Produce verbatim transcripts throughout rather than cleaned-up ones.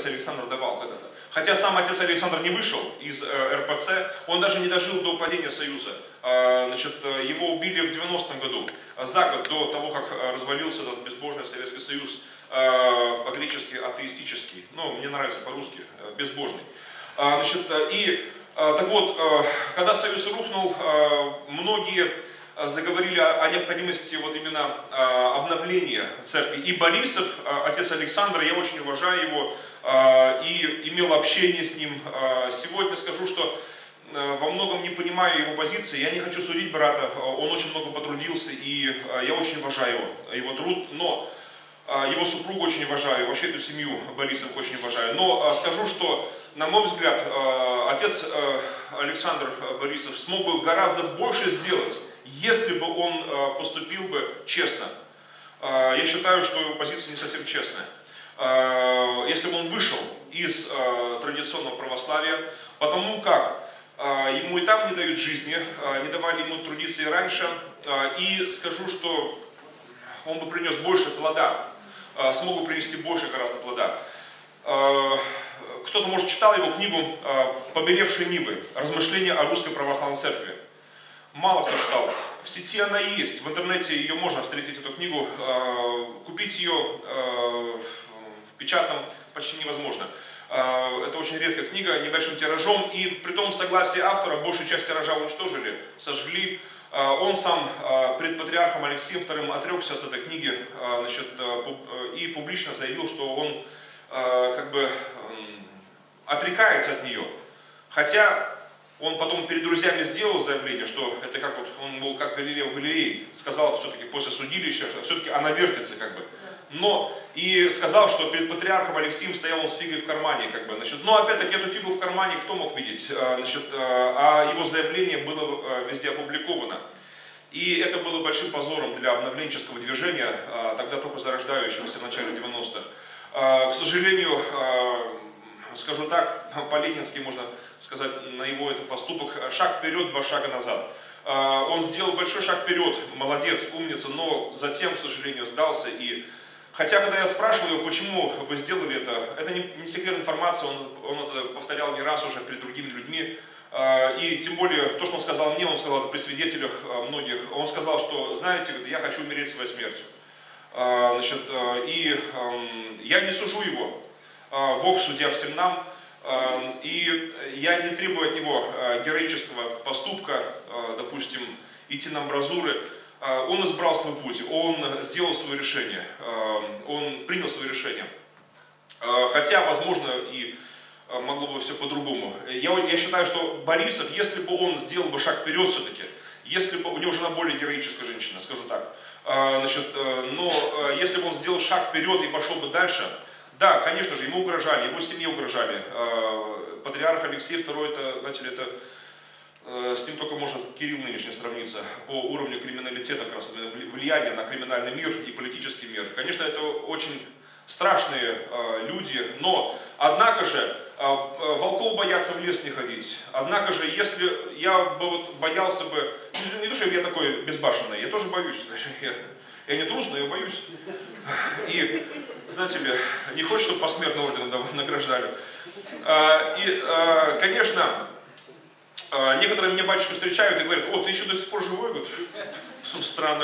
отец Александр давал когда-то. Хотя сам отец Александр не вышел из эр пэ цэ, он даже не дожил до падения Союза. Значит, его убили в девяностом году, за год до того, как развалился этот безбожный Советский Союз, по-гречески атеистический, ну, мне нравится по-русски, безбожный. Значит, и так вот, когда Союз рухнул, многие заговорили о необходимости вот именно обновления церкви. И Борисов, отец Александр, я очень уважаю его и имел общение с ним. Сегодня скажу, что во многом не понимаю его позиции, я не хочу судить брата, он очень много потрудился, и я очень уважаю его, его труд, но его супругу очень уважаю, вообще эту семью Борисовых очень уважаю. Но скажу, что, на мой взгляд, отец Александр Борисов смог бы гораздо больше сделать, если бы он поступил бы честно. Я считаю, что его позиция не совсем честная. Если бы он вышел из традиционного православия, потому как ему и там не дают жизни, не давали ему трудиться и раньше, и скажу, что он бы принес больше плода, смог бы принести больше гораздо плода. Кто-то, может, читал его книгу «Побелевшие нивы. Размышления о русской православной церкви». Мало кто читал. В сети она есть, в интернете ее можно встретить, эту книгу. Купить ее в печатном почти невозможно. Это очень редкая книга, небольшим тиражом, и при том согласии автора большую часть тиража уничтожили, сожгли. Он сам пред патриархом Алексеем вторым отрекся от этой книги, значит, и публично заявил, что он как бы отрекается от нее. Хотя он потом перед друзьями сделал заявление, что это как вот, он был как Галилео Галилей, сказал все-таки после судилища, что все-таки она вертится как бы. Но и сказал, что перед патриархом Алексеем стоял он с фигой в кармане, как бы, значит, но опять-таки эту фигу в кармане кто мог видеть, значит, а его заявление было везде опубликовано. И это было большим позором для обновленческого движения, тогда только зарождающегося в начале девяностых. К сожалению, скажу так, по-ленински можно сказать на его этот поступок, шаг вперед, два шага назад. Он сделал большой шаг вперед, молодец, умница, но затем, к сожалению, сдался. И хотя, когда я спрашиваю его, почему вы сделали это, это не, не секретная информация, он, он это повторял не раз уже перед другими людьми. И тем более, то, что он сказал мне, он сказал это при свидетелях многих, он сказал, что, знаете, я хочу умереть своей смертью. Значит, и я не сужу его, Бог судья всем нам, и я не требую от него героического поступка, допустим, идти на амбразуры. Он избрал свой путь, он сделал свое решение, он принял свое решение. Хотя, возможно, и могло бы все по-другому. Я, я считаю, что Борисов, если бы он сделал бы шаг вперед все-таки, если бы у него жена более героическая женщина, скажу так, значит, но если бы он сделал шаг вперед и пошел бы дальше, да, конечно же, ему угрожали, его семье угрожали. Патриарх Алексей второй, это, знаете ли, это, с ним только может Кирилл нынешний сравниться по уровню криминалитета, как раз, влияния на криминальный мир и политический мир. Конечно, это очень страшные люди, но, однако же, волков боятся в лес не ходить. Однако же, если я бы вот боялся бы, не то, что я такой безбашенный, я тоже боюсь. Я, я не трус, но я боюсь. И, знаете ли, не хочешь, чтобы посмертно орденом награждали. И, конечно, некоторые мне батюшку встречают и говорят: о, ты еще до сих пор живой? Говорят, странно.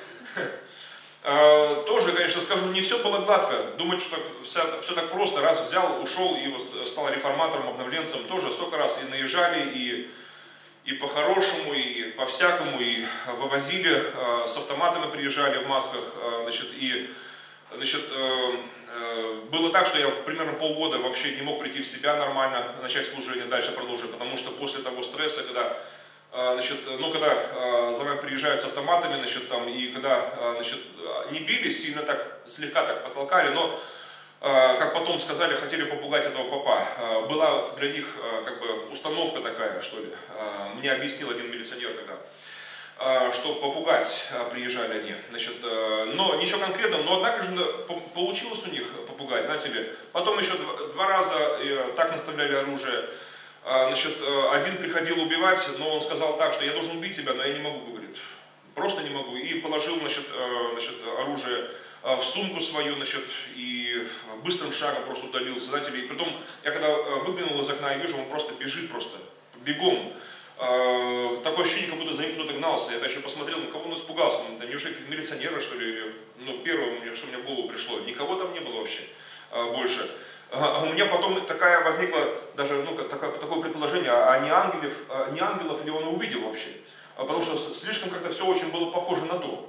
Тоже, конечно, скажу, не все было гладко. Думать, что все, все так просто, раз взял, ушел и стал реформатором, обновленцем, тоже столько раз и наезжали, и, и по-хорошему, и по-всякому, и вывозили, с автоматами приезжали в масках, значит, и, значит, было так, что я примерно полгода вообще не мог прийти в себя нормально, начать служение, дальше продолжить, потому что после того стресса, когда Значит, ну, когда э, за вами приезжают с автоматами, значит, там, и когда э, значит, не били, сильно так, слегка так потолкали, но, э, как потом сказали, хотели попугать этого попа. Э, была для них э, как бы установка такая, что ли. Э, мне объяснил один милиционер тогда, э, что попугать э, приезжали они. Значит, э, но ничего конкретного, но однако же получилось у них попугать, знаете ли. Потом еще два, два раза э, так наставляли оружие. Значит, один приходил убивать, но он сказал так, что я должен убить тебя, но я не могу, говорит. Просто не могу. И положил, значит, значит, оружие в сумку свою, значит, и быстрым шагом просто удалился. Знаете, и потом, я когда выглянул из окна и вижу, он просто бежит просто, бегом. Такое ощущение, как будто за ним кто-то гнался. Я еще посмотрел, на кого он испугался. Да неужели милиционера, что ли? Ну, первое, что мне в голову пришло. Никого там не было вообще больше. А у меня потом такая возникла, даже ну, такое, такое предположение, а не ангелов, не ангелов ли он увидел вообще? Потому что слишком как-то все очень было похоже на то.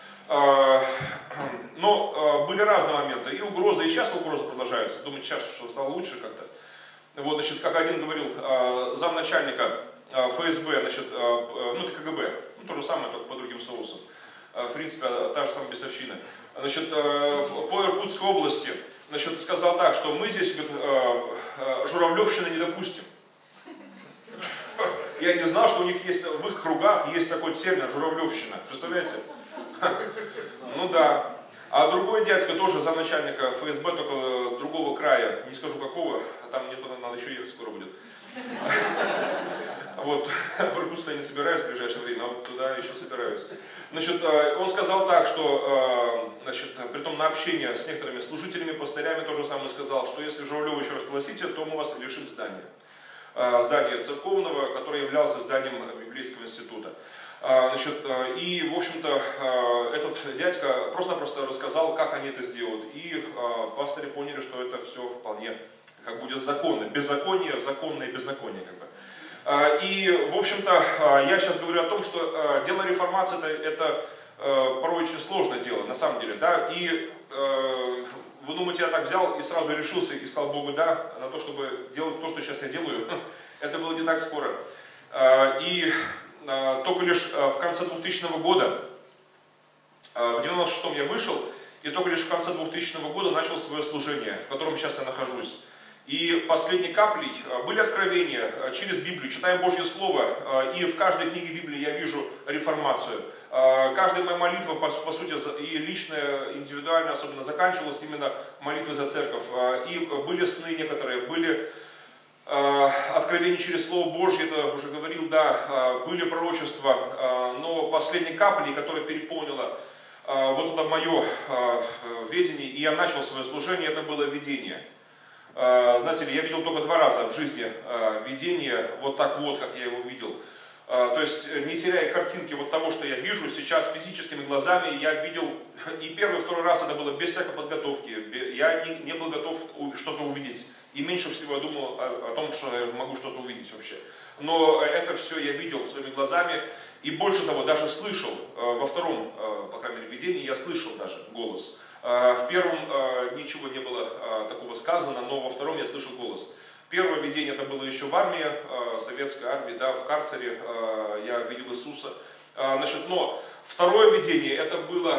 Но были разные моменты. И угрозы, и сейчас угрозы продолжаются. Думаю, сейчас что стало лучше как-то. Вот, значит, как один говорил, замначальника эф эс бэ, значит, ну это ка гэ бэ, ну то же самое, только по другим соусам. В принципе, та же самая бесовщина. Значит, по Иркутской области, значит, сказал так, что мы здесь говорит, журавлевщины не допустим. Я не знал, что у них есть, в их кругах есть такой термин журавлевщина. Представляете? Ну да. А другой дядька, тоже замначальника эф эс бэ, только другого края, не скажу какого, а там мне туда надо еще ехать скоро будет. Вот, в Иркутск я не собираюсь в ближайшее время, а вот туда еще собираюсь. Значит, он сказал так, что, значит, притом на общение с некоторыми служителями, пастырями тоже самое сказал, что если Журавлева еще раз пригласите, то мы вас лишим здания. Здания церковного, которое являлось зданием библейского института. Значит, и, в общем-то, этот дядька просто-напросто рассказал, как они это сделают. И пастыри поняли, что это все вполне как будет законно. Беззаконие, законное беззаконие. Как бы. И, в общем-то, я сейчас говорю о том, что дело реформации это, это порой очень сложное дело, на самом деле. Да? И вы думаете, я так взял и сразу решился и сказал Богу да, на то, чтобы делать то, что сейчас я делаю. Это было не так скоро. И только лишь в конце двухтысячного года, в девяносто шестом я вышел, и только лишь в конце двухтысячного года начал свое служение, в котором сейчас я нахожусь. И последней каплей были откровения через Библию, читая Божье Слово, и в каждой книге Библии я вижу реформацию. Каждая моя молитва, по, по сути, и личная, индивидуальная, особенно, заканчивалась именно молитвой за церковь. И были сны некоторые, были откровения через Слово Божье, это уже говорил, да, были пророчества, но последней каплей, которая переполнила вот это мое видение, и я начал свое служение, это было видение. Знаете ли, я видел только два раза в жизни видение, вот так вот, как я его видел. То есть, не теряя картинки вот того, что я вижу сейчас физическими глазами, я видел, и первый, и второй раз это было без всякой подготовки. Я не, не был готов что-то увидеть. И меньше всего я думал о, о том, что я могу что-то увидеть вообще. Но это все я видел своими глазами. И больше того, даже слышал, во втором, по крайней мере, видении, я слышал даже голос. В первом ничего не было такого сказано, но во втором я слышал голос. Первое видение это было еще в армии, советской армии, да, в карцере я видел Иисуса. Значит, но второе видение это было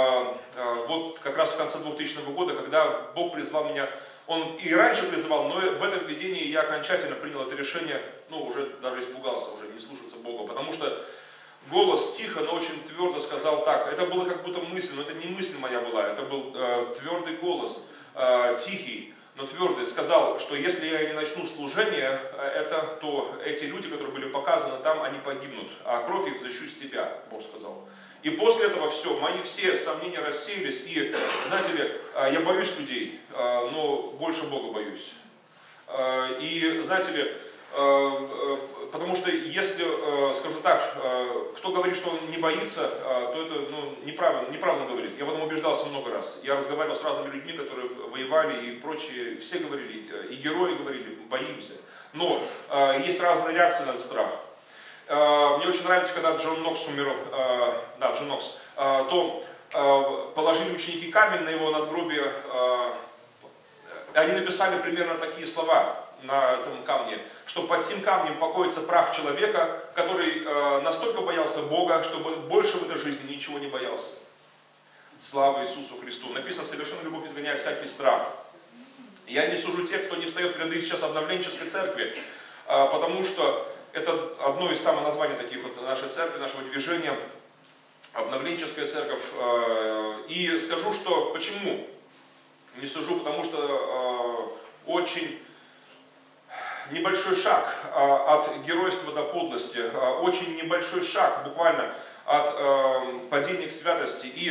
вот как раз в конце двухтысячного года, когда Бог призвал меня. Он и раньше призывал, но в этом видении я окончательно принял это решение, ну уже даже испугался, уже не слушаться Бога, потому что голос тихо, но очень твердо сказал так. Это было как будто мысль, но это не мысль моя была, это был э, твердый голос, э, тихий, но твердый. Сказал, что если я не начну служение, это, то эти люди, которые были показаны там, они погибнут, а кровь их защищу с тебя, Бог сказал. И после этого все, мои все сомнения рассеялись, и, знаете ли, я боюсь людей, но больше Бога боюсь. И, знаете ли, потому что если, скажу так, кто говорит, что он не боится, то это ну, неправильно, неправильно говорит. Я в этом убеждался много раз. Я разговаривал с разными людьми, которые воевали и прочие, все говорили, и герои говорили, боимся. Но есть разные реакции на этот страх. Мне очень нравится, когда Джон Нокс умер, да, Джон Нокс, то положили ученики камень на его надгробие, они написали примерно такие слова на этом камне, что под этим камнем покоится прах человека, который настолько боялся Бога, чтобы больше в этой жизни ничего не боялся. Слава Иисусу Христу. Написано, совершенная любовь изгоняет всякий страх. Я не сужу тех, кто не встает в ряды сейчас обновленческой церкви, потому что это одно из самых названий таких вот нашей церкви, нашего движения, обновленческая церковь. И скажу, что почему не сужу, потому что очень небольшой шаг от геройства до подлости, очень небольшой шаг буквально от падения к святости. И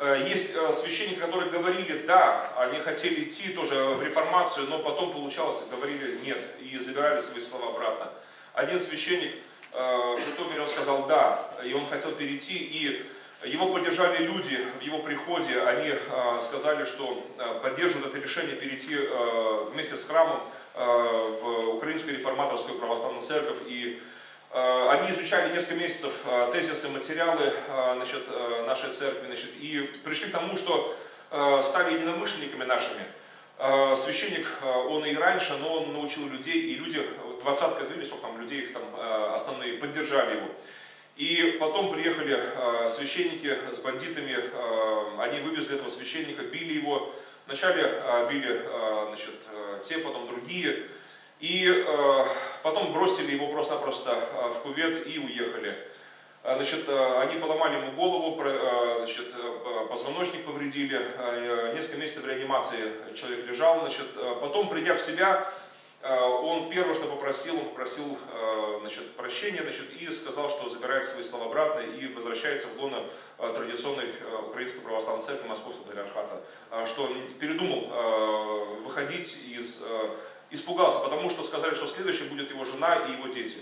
Есть священники, которые говорили, да, они хотели идти тоже в реформацию, но потом получалось, говорили нет, и забирали свои слова обратно. Один священник в Житомире, он сказал да, и он хотел перейти, и его поддержали люди в его приходе, они сказали, что поддерживают это решение перейти вместе с храмом в Украинскую реформаторскую православную церковь. И они изучали несколько месяцев тезисы, материалы, значит, нашей церкви, значит, и пришли к тому, что стали единомышленниками нашими. Священник, он и раньше, но он научил людей, и люди, двадцатка, или сколько там людей, их там основные, поддержали его. И потом приехали священники с бандитами, они вывезли этого священника, били его. Вначале били, значит, те, потом другие. И потом бросили его просто-напросто в кювет и уехали. Значит, они поломали ему голову, значит, позвоночник повредили, несколько месяцев в реанимации человек лежал. Значит, потом, придя в себя, он первое, что попросил, он попросил, значит, прощения, значит, и сказал, что забирает свои слова обратно и возвращается в лоно традиционной Украинской православной церкви Московского патриархата, что передумал выходить из... Испугался, потому что сказали, что следующей будет его жена и его дети.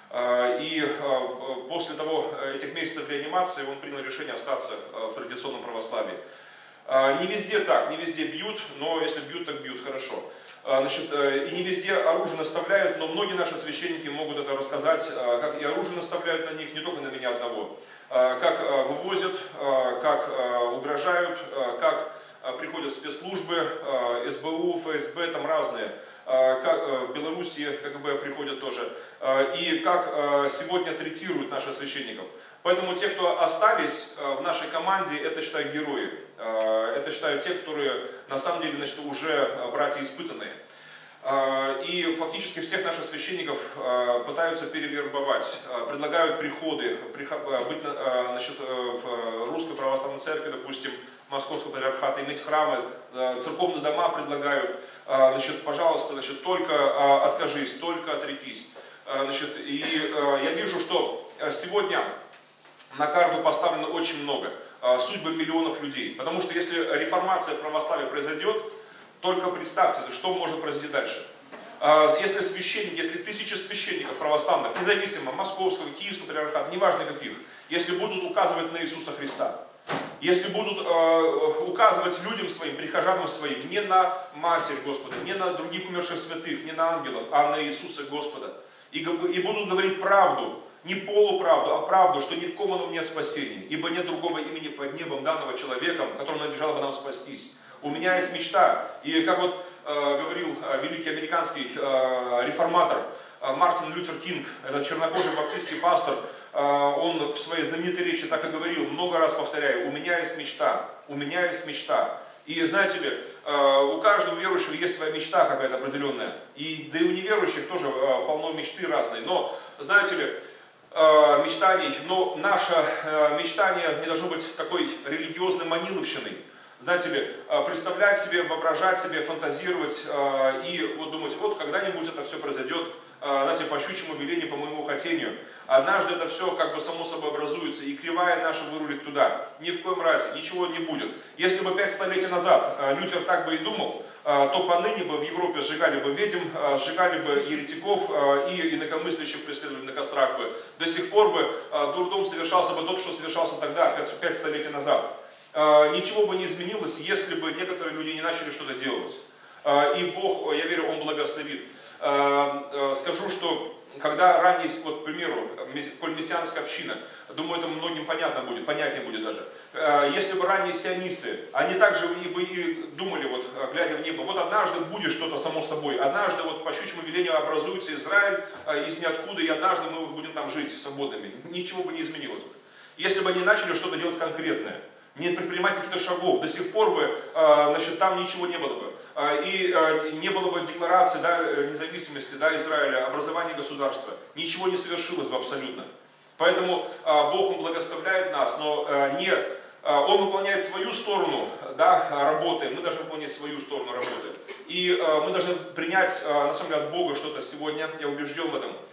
И после того, этих месяцев реанимации он принял решение остаться в традиционном православии. Не везде так, не везде бьют, но если бьют, так бьют хорошо. Значит, и не везде оружие наставляют, но многие наши священники могут это рассказать, как и оружие наставляют на них, не только на меня одного. Как вывозят, как угрожают, как приходят спецслужбы, эс бэ у, эф эс бэ, там разные. Как в Беларуси КГБ приходят тоже, и как сегодня третируют наших священников. Поэтому те, кто остались в нашей команде, это, считаю, герои. Это, считаю, те, которые на самом деле, значит, уже братья испытанные. И фактически всех наших священников пытаются перевербовать, предлагают приходы, быть, значит, в Русской Православной Церкви, допустим, Московского патриархата, иметь храмы, церковные дома предлагают. Значит, пожалуйста, значит, только откажись, только отрекись. Значит, и я вижу, что сегодня на карту поставлено очень много, судьбы миллионов людей. Потому что если реформация православия произойдет, только представьте, что может произойти дальше. Если священники, если тысячи священников православных, независимо Московского, Киевского патриархата, неважно каких, если будут указывать на Иисуса Христа, если будут э, указывать людям своим, прихожанам своим, не на Матерь Господа, не на других умерших святых, не на ангелов, а на Иисуса Господа, и, и будут говорить правду, не полуправду, а правду, что ни в ком ином нет спасения, ибо нет другого имени под небом данного человеком, которому надлежало бы нам спастись. У меня есть мечта, и как вот э, говорил э, великий американский э, реформатор э, Мартин Лютер Кинг, этот чернокожий баптистский пастор, он в своей знаменитой речи так и говорил, много раз повторяю, у меня есть мечта, у меня есть мечта. И знаете ли, у каждого верующего есть своя мечта какая-то определенная. И, да и у неверующих тоже полно мечты разные. Но, знаете ли, мечтаний, но наше мечтание не должно быть такой религиозной маниловщиной. Знаете ли, представлять себе, воображать себе, фантазировать и вот думать, вот когда-нибудь это все произойдет, знаете, по щучьему велению, по моему хотению. Однажды это все как бы само собой образуется, и кривая наша вырулит туда. Ни в коем разе, ничего не будет. Если бы пять столетий назад Лютер так бы и думал, то поныне бы в Европе сжигали бы ведьм, сжигали бы еретиков и инакомыслящих преследовали на кострах бы. До сих пор бы дурдом совершался бы тот, что совершался тогда, пять столетий назад. Ничего бы не изменилось, если бы некоторые люди не начали что-то делать. И Бог, я верю, Он благословит. Скажу, что когда ранее, вот, к примеру, коль мессианская община, думаю, это многим понятно будет, понятнее будет даже. Если бы ранние сионисты, они также и, бы и думали, вот, глядя в небо, вот однажды будет что-то само собой, однажды вот по щучьему велению образуется Израиль из ниоткуда, и однажды мы будем там жить свободными. Ничего бы не изменилось бы. Если бы они начали что-то делать конкретное, не предпринимать каких-то шагов, до сих пор бы, значит, там ничего не было бы. И не было бы декларации, да, независимости, да, Израиля, образования государства. Ничего не совершилось бы абсолютно. Поэтому Бог, Он благословляет нас, но не, Он выполняет свою сторону, да, работы, мы должны выполнять свою сторону работы. И мы должны принять, на самом деле, от Бога что-то сегодня, я убежден в этом.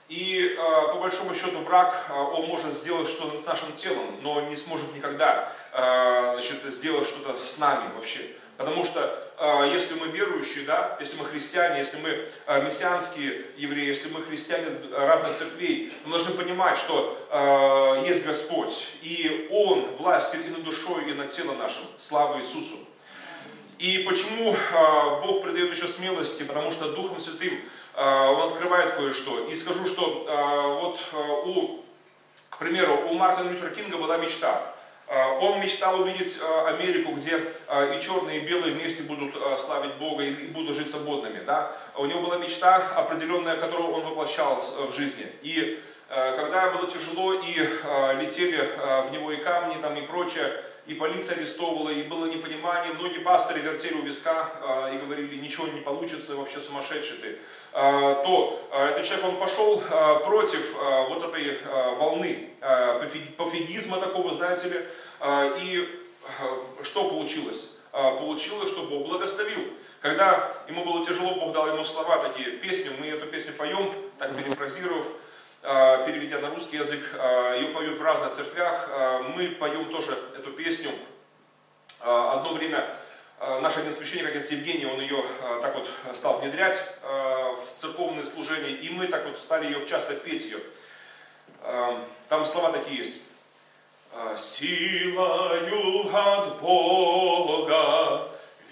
И по большому счету враг, он может сделать что-то с нашим телом, но не сможет никогда, значит, сделать что-то с нами вообще. Потому что если мы верующие, да, если мы христиане, если мы мессианские евреи, если мы христиане разных церквей, мы должны понимать, что есть Господь, и Он власть и над душой, и над телом нашим. Слава Иисусу! И почему Бог придает еще смелости? Потому что Духом Святым Он открывает кое-что. И скажу, что вот у, к примеру, у Мартина Лютера Кинга была мечта. Он мечтал увидеть Америку, где и черные, и белые вместе будут славить Бога и будут жить свободными. Да? У него была мечта определенная, которую он воплощал в жизни. И когда было тяжело, и летели в него и камни, там, и прочее, и полиция арестовывала, и было непонимание, многие пасторы вертели у виска и говорили, ничего не получится, вообще сумасшедший ты, то этот человек, он пошел против вот этой волны пофигизма такого, знаете ли, и что получилось? Получилось, что Бог благословил. Когда ему было тяжело, Бог дал ему слова, такие песни, мы эту песню поем, так перефразировав, переведя на русский язык, ее поют в разных церквях, мы поем тоже эту песню. Одно время наш один священник, отец Евгений, он ее так вот стал внедрять в церковные служения, и мы так вот стали ее часто петь ее. Там слова такие есть. Силою от Бога,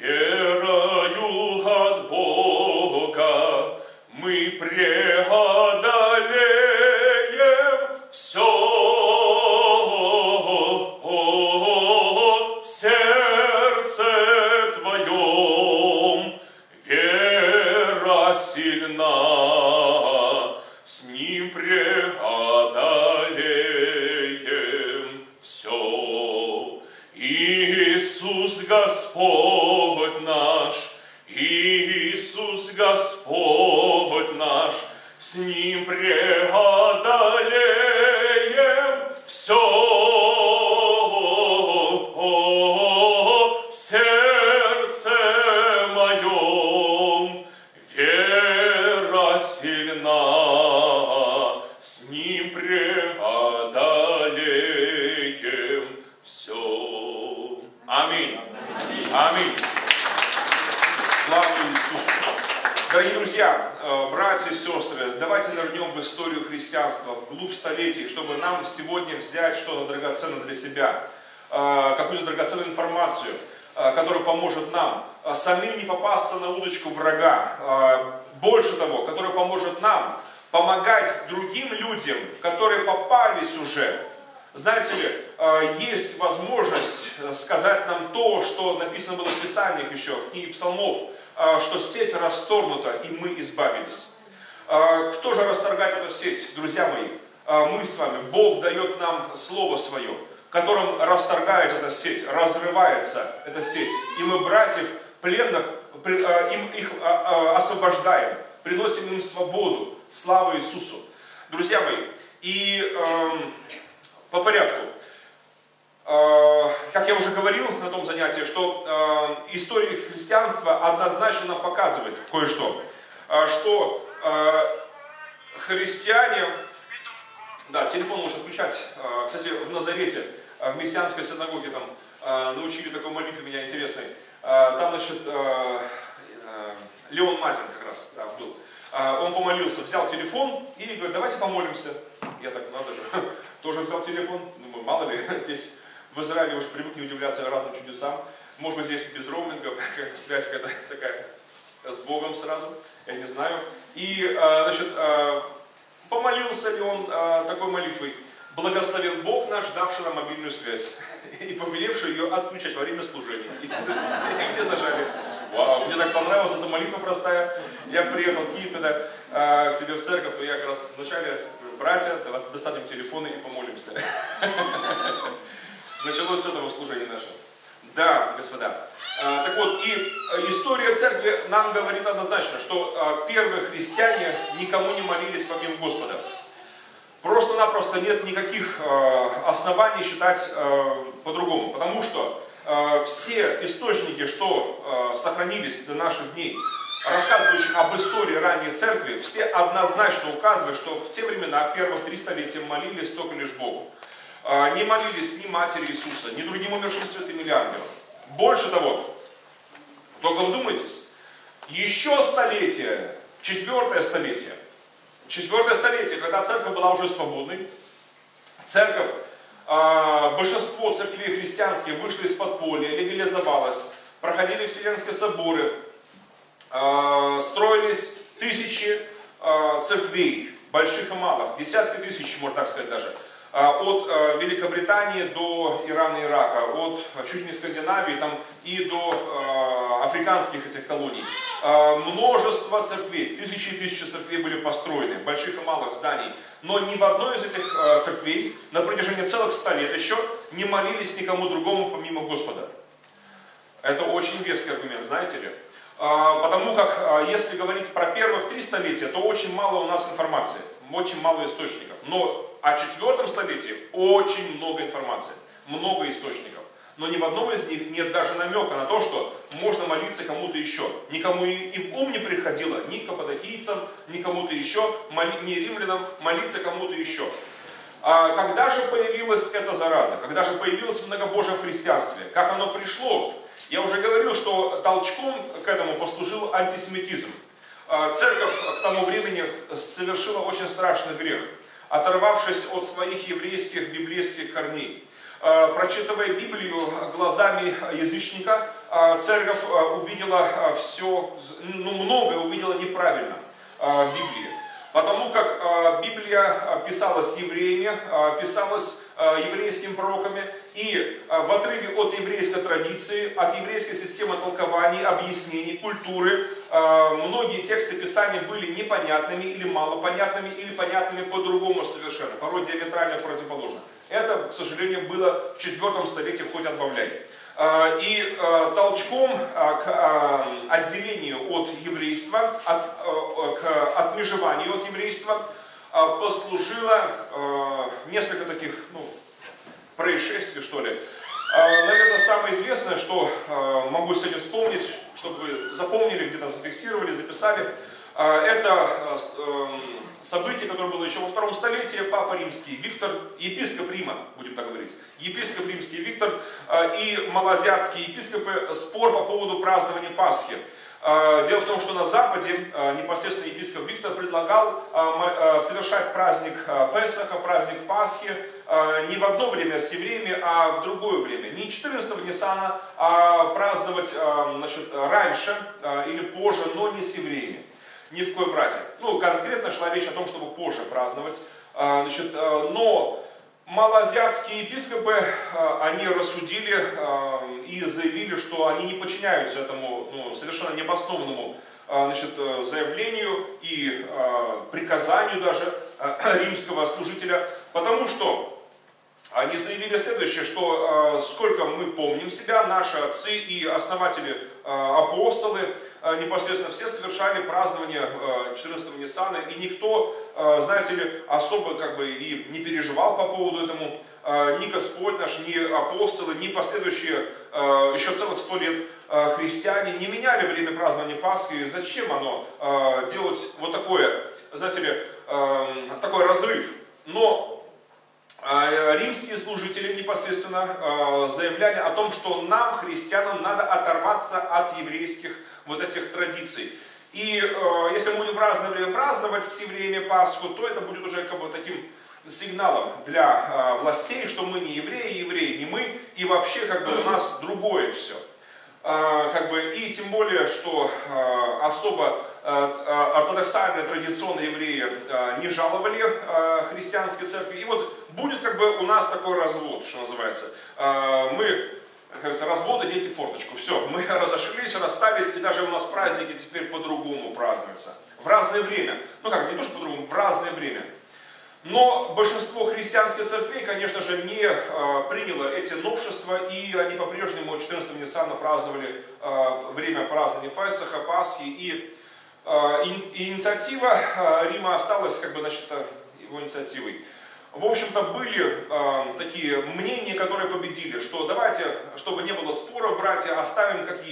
верою от Бога, мы преодолеем все в сердце Твоем. Вера сильна, с Ним преодолеем все. Иисус Господь наш, Иисус Господь наш, с Ним преодолеем все в сердце моем. Вера сильна, с Ним преодолеем все. Аминь. Аминь. Слава Иисусу! Дорогие друзья, братья и сестры, давайте нырнем в историю христианства, вглубь столетий, чтобы нам сегодня взять что-то драгоценное для себя, какую-то драгоценную информацию, которая поможет нам самим не попасться на удочку врага. Больше того, которая поможет нам помогать другим людям, которые попались уже. Знаете ли, есть возможность сказать нам то, что написано было в Писаниях еще, в книге Псалмов, что сеть расторгнута, и мы избавились. Кто же расторгает эту сеть, друзья мои? Мы с вами. Бог дает нам Слово Свое, которым расторгается эта сеть, разрывается эта сеть. И мы братьев пленных, им их освобождаем, приносим им свободу. Слава Иисусу! Друзья мои, и э, по порядку. Как я уже говорил на том занятии, что э, история христианства однозначно нам показывает кое-что. Э, что э, христиане... Да, телефон можно включать. Э, кстати, в Назарете, в мессианской синагоге, там э, научили такой молитве меня интересной. Э, там, значит, э, э, Леон Мазин как раз да, был. Э, он помолился, взял телефон и говорит, давайте помолимся. Я так, надо же, тоже взял телефон. Думаю, мало ли, здесь... В Израиле уже привыкли удивляться разным чудесам. Может быть, здесь без роуминга, какая-то связь какая-то такая с Богом сразу, я не знаю. И, значит, помолился ли он такой молитвой? Благословен Бог наш, давший нам мобильную связь, и повелевший ее отключать во время служения. И все, и все нажали. Вау, мне так понравилась эта молитва простая. Я приехал в Киев, когда к себе в церковь, и я как раз вначале, братья, достанем телефоны и помолимся. Началось с этого служения наше. Да, господа. А, так вот, и история церкви нам говорит однозначно, что а, первые христиане никому не молились помимо Господа. Просто-напросто нет никаких а, оснований считать а, по-другому. Потому что а, все источники, что а, сохранились до наших дней, рассказывающих об истории ранней церкви, все однозначно указывают, что в те времена, первых три столетия, молились только лишь Богу. Не молились ни Матери Иисуса, ни другим умершим святым или ангелам. Больше того, только вдумайтесь, еще столетие, четвертое столетие, четвертое столетие, когда церковь была уже свободной, церковь, большинство церквей христианских вышли из подполья, легализовалось, проходили Вселенские соборы, строились тысячи церквей, больших и малых, десятки тысяч, можно так сказать даже, от Великобритании до Ирана и Ирака, от чуть не Скандинавии там, и до африканских этих колоний. Множество церквей, тысячи и тысячи церквей были построены, больших и малых зданий. Но ни в одной из этих церквей на протяжении целых ста лет еще не молились никому другому помимо Господа. Это очень веский аргумент, знаете ли? Потому как, если говорить про первых три столетия, то очень мало у нас информации, очень мало источников. Но о четвертом столетии очень много информации, много источников. Но ни в одном из них нет даже намека на то, что можно молиться кому-то еще. Никому и в ум не приходило, ни каппадокийцам, ни кому-то еще, ни римлянам, молиться кому-то еще. А когда же появилась эта зараза? Когда же появилось многобожие в христианстве? Как оно пришло? Я уже говорил, что толчком к этому послужил антисемитизм. Церковь к тому времени совершила очень страшный грех, оторвавшись от своих еврейских библейских корней. Прочитывая Библию глазами язычника, церковь увидела все, ну, многое увидела неправильно в Библии. Потому как Библия писалась евреями, писалась еврейскими пророками, и в отрыве от еврейской традиции, от еврейской системы толкований, объяснений, культуры, многие тексты Писания были непонятными или малопонятными, или понятными по-другому совершенно, порой диаметрально противоположно. Это, к сожалению, было в четвертом столетии, хоть отбавляй. И толчком к отделению от еврейства, от, к отмежеванию от еврейства послужило несколько таких, ну, происшествий, что ли. Наверное, самое известное, что могу сегодня вспомнить, чтобы вы запомнили, где-то зафиксировали, записали, это событие, которое было еще во втором столетии. Папа Римский Виктор, епископ Рима, будем так говорить, епископ Римский Виктор и малоазиатские епископы, спор по поводу празднования Пасхи. Дело в том, что на Западе непосредственно епископ Виктор предлагал совершать праздник Песаха, праздник Пасхи не в одно время с евреями, а в другое время. Не четырнадцатого Ниссана, а праздновать, значит, раньше или позже, но не с евреями. Ни в коем разе. Ну, конкретно шла речь о том, чтобы позже праздновать. Значит, но малоазиатские епископы, они рассудили и заявили, что они не подчиняются этому, ну, совершенно необоснованному, значит, заявлению и приказанию даже римского служителя, потому что они заявили следующее, что сколько мы помним себя, наши отцы и основатели, апостолы, непосредственно все совершали празднование четырнадцатого Ниссана, и никто, знаете ли, особо как бы и не переживал по поводу этому. Ни Господь наш, ни апостолы, ни последующие еще целых сто лет христиане не меняли время празднования Пасхи. Зачем оно делать вот такое, знаете ли, такой разрыв? Но римские служители непосредственно заявляли о том, что нам, христианам, надо оторваться от еврейских вот этих традиций. И если мы будем в разное время праздновать с евреями Пасху, то это будет уже как бы таким сигналом для властей, что мы не евреи, евреи не мы, и вообще как бы у нас другое все. Как бы, и тем более, что особо ортодоксальные традиционные евреи не жаловали христианские церкви. И вот будет как бы у нас такой развод, что называется. Мы, как говорится, разводы, дети форточку. Все, мы разошлись, расстались, и даже у нас праздники теперь по-другому празднуются. В разное время. Ну как, не то что по-другому, в разное время. Но большинство христианских церквей, конечно же, не э, приняло эти новшества, и они по-прежнему четырнадцатого Ниссана праздновали э, время празднования Песаха, Пасхи, и, э, и инициатива э, Рима осталась, как бы, значит, его инициативой. В общем-то, были э, такие мнения, которые победили, что давайте, чтобы не было споров, братья, оставим как есть.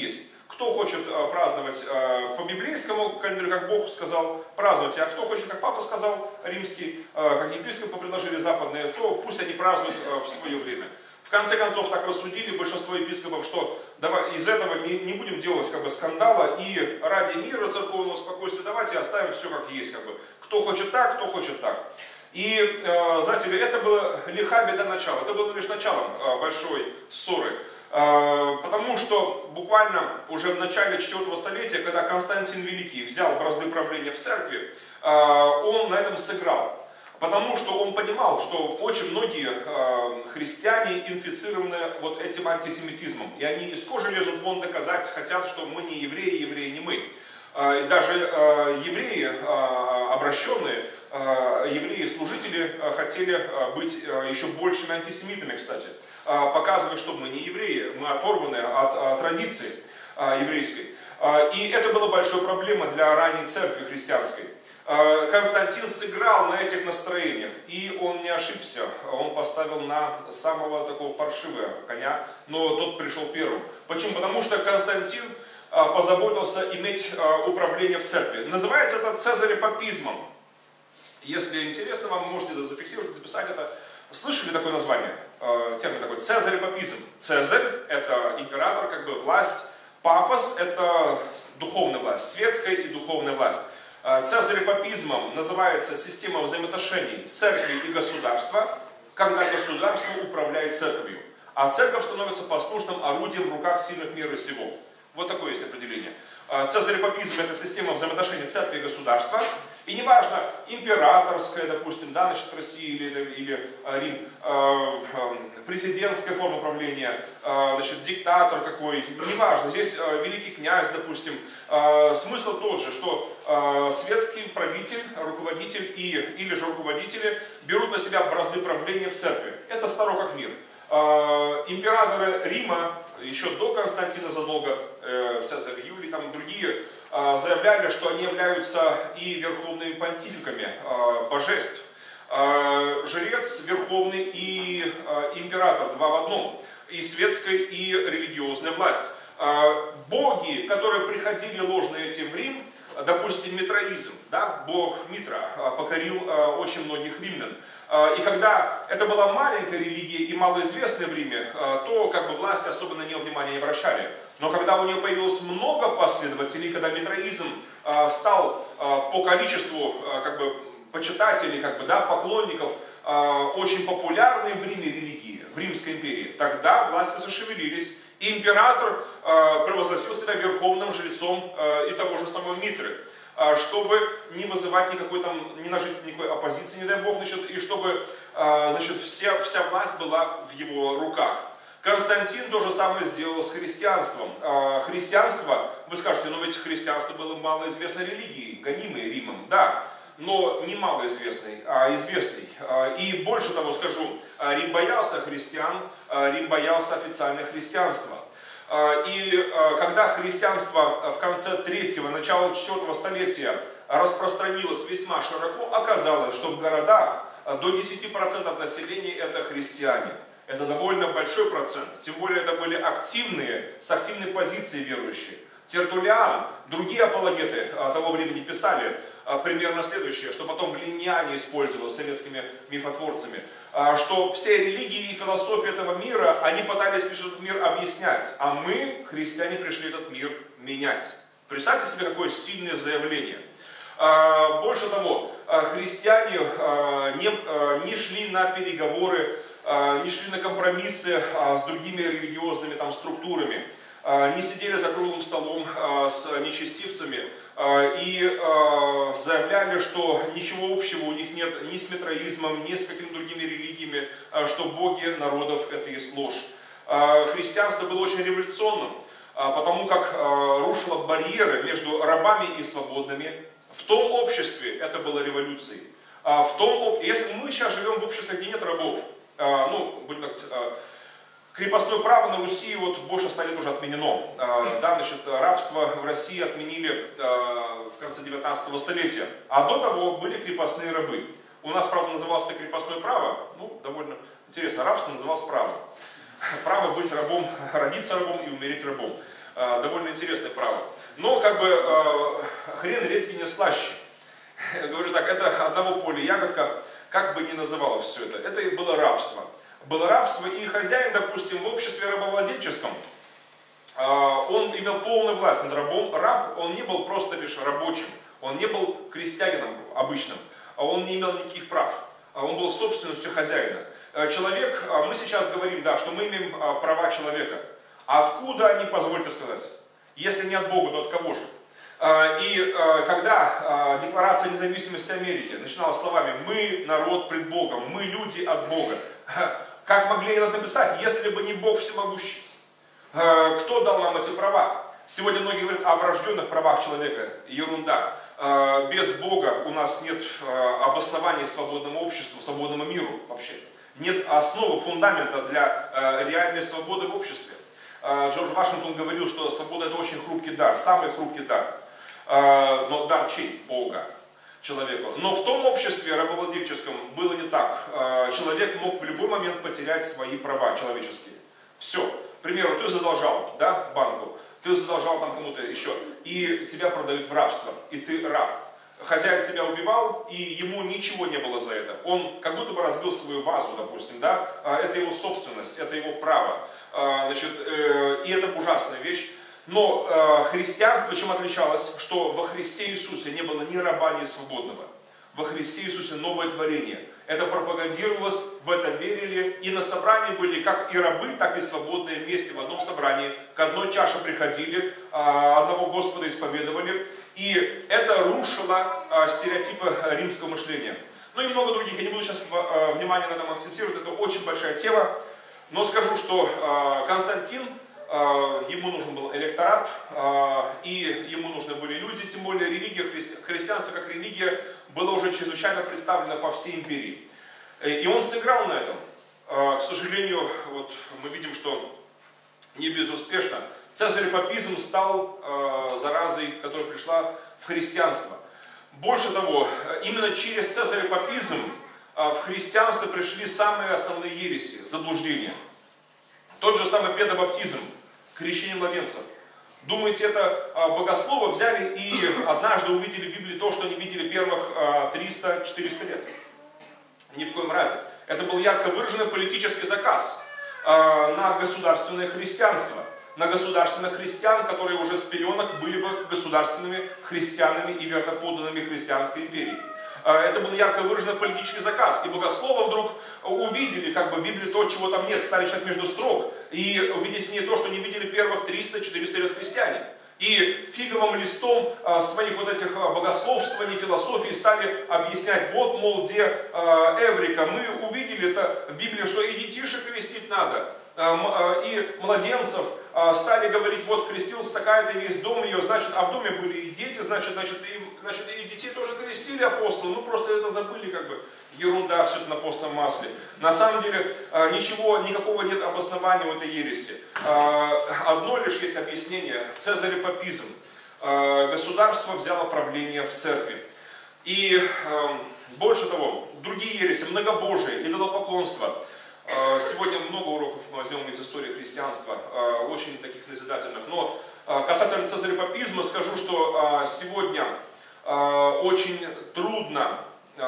Кто хочет праздновать по библейскому календарю, как Бог сказал, празднуйте. А кто хочет, как Папа сказал, римский, как епископы предложили западные, то пусть они празднуют в свое время. В конце концов, так рассудили большинство епископов, что давай, из этого не, не будем делать как бы, скандала, и ради мира, церковного спокойствия давайте оставим все как есть. Как бы. Кто хочет так, кто хочет так. И, э, знаете ли, это было лиха беда начала, это было лишь началом э, большой ссоры. Э, потому что буквально уже в начале четвёртого столетия, когда Константин Великий взял бразды правления в церкви, э, он на этом сыграл. Потому что он понимал, что очень многие э, христиане инфицированы вот этим антисемитизмом. И они из кожи лезут вон доказать, хотят, что мы не евреи, евреи не мы. Э, и даже э, евреи, э, обращенные, э, евреи-служители э, хотели э, быть э, еще большими антисемитами, кстати. Э, показывая, что мы не евреи, мы оторваны от э, традиции э, еврейской. Э, и это была большая проблема для ранней церкви христианской. Константин сыграл на этих настроениях, и он не ошибся, он поставил на самого такого паршивого коня, но тот пришел первым. Почему? Потому что Константин позаботился иметь управление в церкви. Называется это цезарепапизмом. Если интересно, вам можете это зафиксировать, записать это. Слышали такое название? Термин такой, цезарепапизм. Цезарь – это император, как бы власть. Папас – это духовная власть, светская и духовная власть. Цезарепапизмом называется система взаимоотношений церкви и государства, когда государство управляет церковью, а церковь становится послушным орудием в руках сильных мира сего. Вот такое есть определение. Цезарепапизм – это система взаимоотношений церкви и государства. И неважно, императорская, допустим, да, значит, Россия или, или Рим, э, э, президентская форма правления, э, значит, диктатор какой, неважно. Здесь э, великий князь, допустим. Э, смысл тот же, что э, светский правитель, руководитель и, или же руководители берут на себя бразды правления в церкви. Это старо как мир. Э, императоры Рима, еще до Константина задолго, э, Цезарь Юлий, там другие, заявляли, что они являются и верховными понтификами э, божеств. Э, жрец верховный и э, император, два в одном. И светская, и религиозная власть. Э, боги, которые приходили ложные эти в Рим, допустим, митраизм, да, бог Митра э, покорил э, очень многих римлян. Э, и когда это была маленькая религия и малоизвестная в Риме, э, то как бы власти особо на нее внимания не обращали. Но когда у нее появилось много последователей, когда митраизм э, стал э, по количеству э, как бы, почитателей, как бы, да, поклонников, э, очень популярной в Риме религии, в Римской империи, тогда власти зашевелились, и император э, провозгласил себя верховным жрецом э, и того же самого Митры, э, чтобы не вызывать никакой там, не нажить никакой оппозиции, не дай бог, значит, и чтобы э, значит, вся, вся власть была в его руках. Константин то же самое сделал с христианством. Христианство, вы скажете, но ведь христианство было малоизвестной религией, гонимой Римом, да, но не малоизвестной, а известной. И больше того скажу, Рим боялся христиан, Рим боялся официального христианства. И когда христианство в конце третьего, начала четвертого столетия распространилось весьма широко, оказалось, что в городах до десяти процентов населения это христиане. Это довольно большой процент, тем более это были активные, с активной позицией верующие. Тертуллиан, другие апологеты того времени писали примерно следующее, что потом влияние использовалось советскими мифотворцами, что все религии и философии этого мира, они пытались лишь этот мир объяснять, а мы, христиане, пришли этот мир менять. Представьте себе, какое сильное заявление. Больше того, христиане не, не шли на переговоры, не шли на компромиссы с другими религиозными там, структурами, не сидели за круглым столом с нечестивцами и заявляли, что ничего общего у них нет ни с митраизмом, ни с какими-то другими религиями, что боги народов это есть ложь. Христианство было очень революционным, потому как рушило барьеры между рабами и свободными. В том обществе это было революцией. В том, если мы сейчас живем в обществе, где нет рабов, ну, будем так, крепостное право на Руси вот больше ста лет уже отменено. Да, значит, рабство в России отменили в конце девятнадцатого столетия. А до того были крепостные рабы. У нас, правда, называлось это крепостное право. Ну, довольно интересно. Рабство называлось право. Право быть рабом, родиться рабом и умереть рабом. довольно интересное право. Но как бы хрен редьки не слаще. Говорю так, это одного поля ягодка, как бы ни называлось все это. Это и было рабство. Было рабство, и хозяин, допустим, в обществе рабовладельческом, он имел полную власть над рабом. Раб, он не был просто лишь рабочим, он не был крестьянином обычным, а он не имел никаких прав. Он был собственностью хозяина. Человек, мы сейчас говорим, да, что мы имеем права человека. А откуда они, позвольте сказать? Если не от Бога, то от кого же? И когда Декларация независимости Америки начиналась словами «Мы народ пред Богом», «Мы люди от Бога», как могли это написать, если бы не Бог всемогущий? Кто дал нам эти права? Сегодня многие говорят о врожденных правах человека. Ерунда. Без Бога у нас нет обоснований свободному обществу, свободному миру вообще. Нет основы, фундамента для реальной свободы в обществе. Джордж Вашингтон говорил, что свобода — это очень хрупкий дар, самый хрупкий дар. Но дар чей? Бога человеку. Но в том обществе рабовладельческом было не так. Человек мог в любой момент потерять свои права человеческие. Все. К примеру, ты задолжал, да, банку, ты задолжал там кому-то еще, и тебя продают в рабство, и ты раб. Хозяин тебя убивал, и ему ничего не было за это. Он как будто бы разбил свою вазу, допустим, да, это его собственность, это его право. Значит, и это ужасная вещь. Но христианство чем отличалось? Что во Христе Иисусе не было ни раба, ни свободного. Во Христе Иисусе новое творение. Это пропагандировалось, в это верили, и на собрании были как и рабы, так и свободные вместе в одном собрании. К одной чаше приходили, одного Господа исповедовали. И это рушило стереотипы римского мышления. Ну и много других. Я не буду сейчас внимание на этом акцентировать, это очень большая тема. Но скажу, что Константин, ему нужен был электорат, и ему нужны были люди, тем более религия, христианство как религия было уже чрезвычайно представлено по всей империи. И он сыграл на этом. К сожалению, вот мы видим, что не безуспешно. Цезарепапизм стал заразой, которая пришла в христианство. Больше того, именно через цезарепапизм в христианство пришли самые основные ереси, заблуждения. Тот же самый педобаптизм, крещение младенцев. Думаете, это богословы взяли и однажды увидели в Библии то, что они видели первых триста-четыреста лет? Ни в коем разе. Это был ярко выраженный политический заказ на государственное христианство. На государственных христиан, которые уже с пеленок были бы государственными христианами и верноподданными христианской империи. Это был ярко выраженный политический заказ. И богословы вдруг увидели, как бы в Библии то, чего там нет, стали читать между строк. И увидеть в ней то, что не видели первых триста-четыреста лет христиане. И фиговым листом своих вот этих богословствований, философий стали объяснять, вот, мол, где Эврика, мы увидели это в Библии, что и детишек крестить надо, и младенцев. Стали говорить, вот крестилась такая-то, весь дом ее, значит, а в доме были и дети, значит, значит, и, значит, и детей тоже крестили апостолы, ну просто это забыли, как бы, ерунда, все это на постном масле. На самом деле, ничего, никакого нет обоснования в этой ереси. Одно лишь есть объяснение, цезарепапизм. Государство взяло правление в церкви. И больше того, другие ереси, многобожие, идолопоклонство. Сегодня много уроков мы возьмем из истории христианства, очень таких назидательных. Но касательно цезарепапизма скажу, что сегодня очень трудно,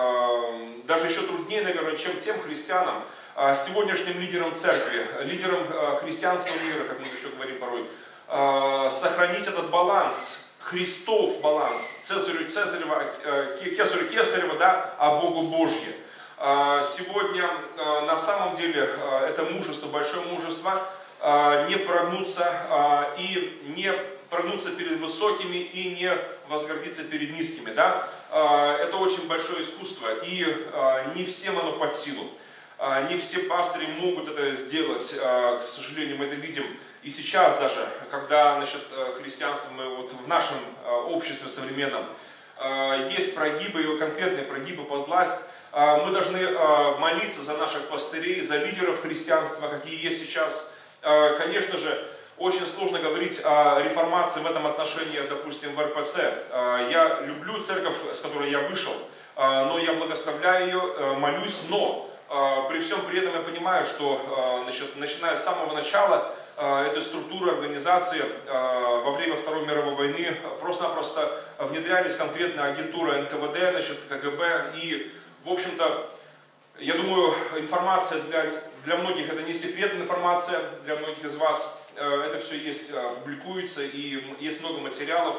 даже еще труднее, наверное, чем тем христианам, сегодняшним лидерам церкви, лидерам христианского мира, как мы еще говорим порой, сохранить этот баланс, Христов баланс, Цезарю Цезарева, Кесарю Кесарева, да, а Богу Божье. Сегодня на самом деле это мужество, большое мужество, не прогнуться и не прогнуться перед высокими и не возгордиться перед низкими. Да? Это очень большое искусство, и не всем оно под силу. Не все пастыри могут это сделать, к сожалению, мы это видим и сейчас даже, когда насчет христианства мы вот в нашем обществе современном есть прогибы, конкретные прогибы под власть. Мы должны молиться за наших пастырей, за лидеров христианства, какие есть сейчас. Конечно же, очень сложно говорить о реформации в этом отношении, допустим, в эр пэ цэ. Я люблю церковь, с которой я вышел, но я благословляю ее, молюсь, но при всем при этом я понимаю, что, значит, начиная с самого начала, этой структуры, организации во время Второй мировой войны просто-напросто внедрялись конкретно агентура эн тэ вэ дэ, значит, ка гэ бэ. И, в общем-то, я думаю, информация для, для многих это не секретная информация, для многих из вас это все есть, публикуется, и есть много материалов.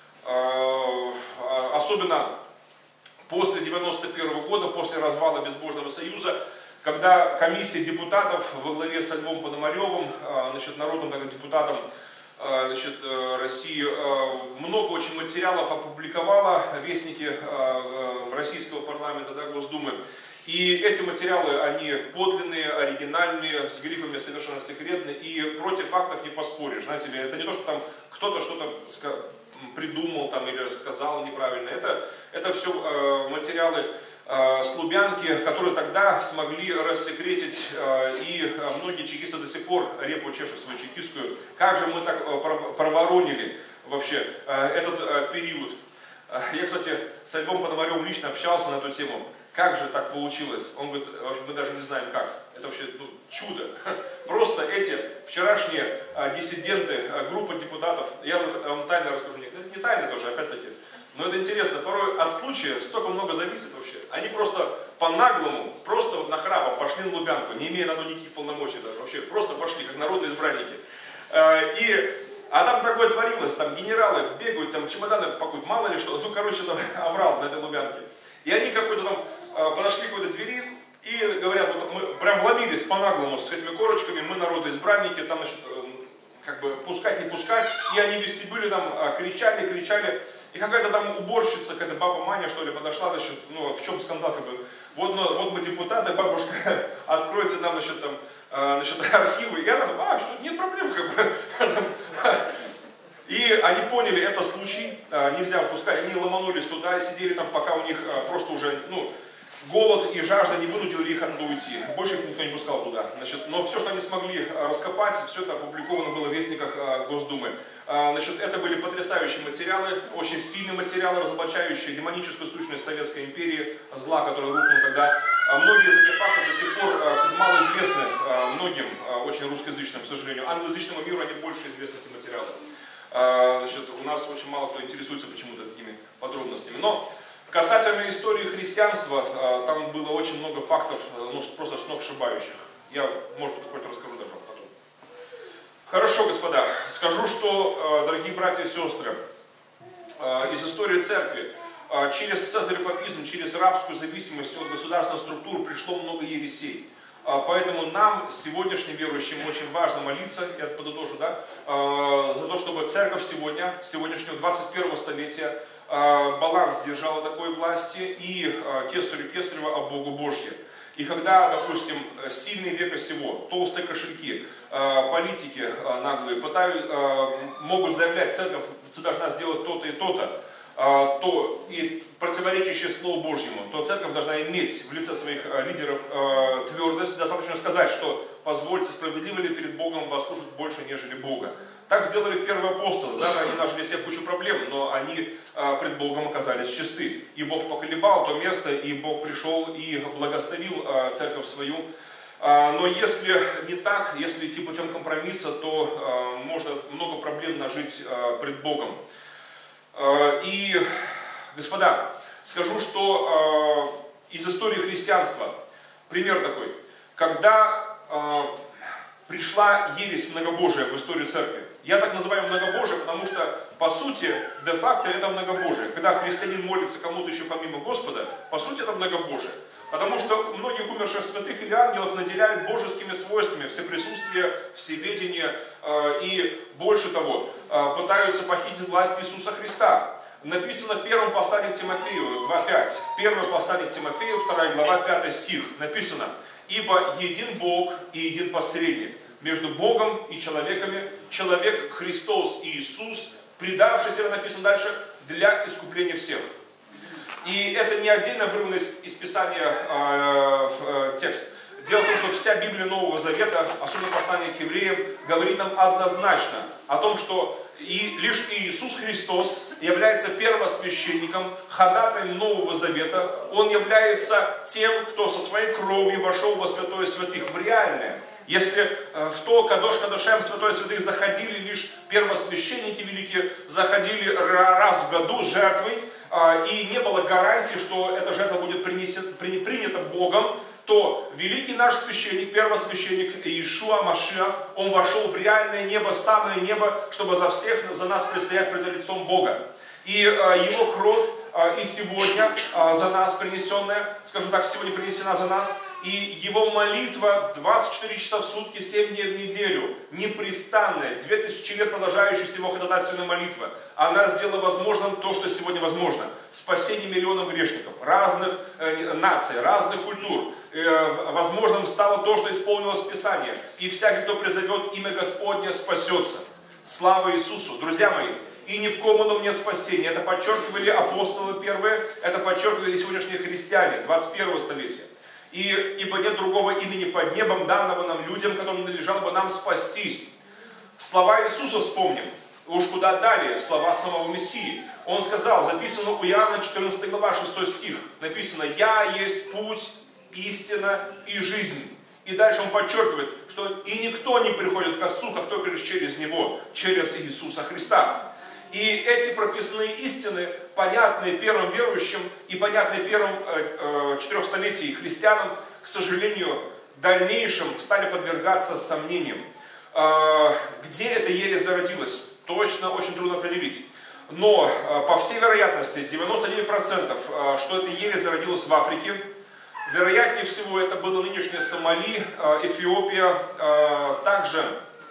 Особенно после девяносто первого года, после развала Безбожного Союза, когда комиссия депутатов во главе с Львом Пономаревым, значит, народным депутатом, значит, России, много очень материалов опубликовала вестники российского парламента, да, Госдумы. И эти материалы, они подлинные, оригинальные, с грифами совершенно секретные, и против фактов не поспоришь. Знаете ли, это не то, что там кто-то что-то придумал там, или сказал неправильно. Это, это все э, материалы э, с Лубянки, которые тогда смогли рассекретить, э, и многие чекисты до сих пор репу чешут свою чекистскую. Как же мы так э, проворонили вообще э, этот э, период. Я, кстати, с Львом Пономаревым лично общался на эту тему. Как же так получилось? Он говорит, вообще мы даже не знаем как. Это вообще, ну, чудо. Просто эти вчерашние а, диссиденты, а, группа депутатов, я вам тайно расскажу, это не тайна тоже, опять-таки, но это интересно, порой от случая столько много зависит вообще. Они просто по-наглому, просто вот нахрапом пошли на Лубянку, не имея на то никаких полномочий даже, вообще просто пошли, как народные избранники. А, и, а там такое творилось, там генералы бегают, там чемоданы пакуют, мало ли что, ну, короче, там оврал на этой Лубянке. И они какой-то там подошли к какой-то двери и говорят, вот мы прям вломились по-наглому с этими корочками, мы народные избранники, там, значит, как бы пускать, не пускать, и они в вестибюле там кричали, кричали, и какая-то там уборщица, какая-то баба Маня, что ли, подошла, значит, ну, в чем скандал, как бы, вот, ну, вот мы депутаты, бабушка, откройте нам, значит, там, значит, архивы, и она там, а, что, нет проблем, как бы, и они поняли, это случай, нельзя выпускать, они ломанулись туда, сидели там, пока у них просто уже, ну, голод и жажда не вынудили их оттуда уйти. Больше их никто не пускал туда. Значит, но все, что они смогли раскопать, все это опубликовано было в вестниках Госдумы. Значит, это были потрясающие материалы, очень сильные материалы, разоблачающие демоническую сущность Советской империи, зла, которое рухнуло тогда. Многие из этих фактов до сих пор мало известны многим, очень русскоязычным, к сожалению. Англоязычному миру они больше известны, эти материалы. Значит, у нас очень мало кто интересуется почему-то такими подробностями. Но касательно истории христианства, там было очень много фактов, ну, просто сногсшибающих. Я, может быть, какой-то расскажу даже потом. Хорошо, господа, скажу, что, дорогие братья и сестры, из истории церкви, через цезарепапизм, через рабскую зависимость от государственных структур пришло много ересей. Поэтому нам, сегодняшним верующим, очень важно молиться, я подытожу, да, за то, чтобы церковь сегодня, сегодняшнего двадцать первого столетия, баланс держала такой власти, и кесарю кесарева, а Богу Божье. И когда, допустим, сильные века сего, толстые кошельки, политики наглые пытают, могут заявлять, церковь, ты должна сделать то-то и то-то, то и противоречащее Слову Божьему, то церковь должна иметь в лице своих лидеров твердость, достаточно сказать, что позвольте, справедливо ли перед Богом вас слушать больше, нежели Бога. Так сделали первые апостолы, да, они нажили себе кучу проблем, но они пред Богом оказались чисты. И Бог поколебал то место, и Бог пришел и благословил церковь свою. Но если не так, если идти путем компромисса, то можно много проблем нажить пред Богом. И, господа, скажу, что э, из истории христианства пример такой, когда э, пришла ересь многобожия в историю церкви. Я так называю многобожие, потому что, по сути, де-факто это многобожие. Когда христианин молится кому-то еще помимо Господа, по сути это многобожие. Потому что многих умерших святых или ангелов наделяют божескими свойствами, всеприсутствие, всеведение, э, и больше того, э, пытаются похитить власть Иисуса Христа. Написано в первом послании к Тимофею два пять. Первое послание к Тимофею, вторая глава, пятый стих. Написано: «Ибо един Бог и един посредник между Богом и человеками, человек Христос Иисус, предавшийся», написано дальше, «для искупления всех». И это не отдельно вырванный из, из Писания э, э, текст. Дело в том, что вся Библия Нового Завета, особенно послание к евреям, говорит нам однозначно о том, что и лишь Иисус Христос является первосвященником, ходатаем Нового Завета. Он является тем, кто со своей кровью вошел во святое святых, в реальное, Если в то Кадош Кадошем, Святой Святых, заходили лишь первосвященники великие, заходили раз в году с жертвой, и не было гарантии, что эта жертва будет принята Богом, то великий наш священник, первосвященник Иешуа Машиах, он вошел в реальное небо, самое небо, чтобы за всех, за нас предстоять пред лицом Бога. И его кровь и сегодня за нас принесенная, скажу так, сегодня принесена за нас, и его молитва двадцать четыре часа в сутки, семь дней в неделю, непрестанная, две тысячи лет продолжающаяся его ходатайственная молитва, она сделала возможным то, что сегодня возможно. Спасение миллионов грешников, разных э, наций, разных культур. Э, возможным стало то, что исполнилось Писание. И всякий, кто призовет имя Господне, спасется. Слава Иисусу! Друзья мои, и ни в ком ином нет спасения. Это подчеркивали апостолы первые, это подчеркивали сегодняшние христиане двадцать первого столетия. И, ибо нет другого имени под небом, данного нам людям, которым надлежало бы нам спастись. Слова Иисуса вспомним. Уж куда далее, слова самого Мессии. Он сказал, записано у Иоанна четырнадцатая глава, шестой стих. Написано, «Я есть путь, истина и жизнь». И дальше он подчеркивает, что и никто не приходит к Отцу, как только лишь через Него, через Иисуса Христа. И эти прописные истины, понятные первым верующим и понятные первым э, э, четырехстолетий христианам, к сожалению, в дальнейшем стали подвергаться сомнениям. Э, где эта ересь зародилась? Точно очень трудно определить. Но, э, по всей вероятности, девяносто девять процентов, э, что эта ересь зародилась в Африке. Вероятнее всего, это было нынешнее Сомали, э, Эфиопия, э, также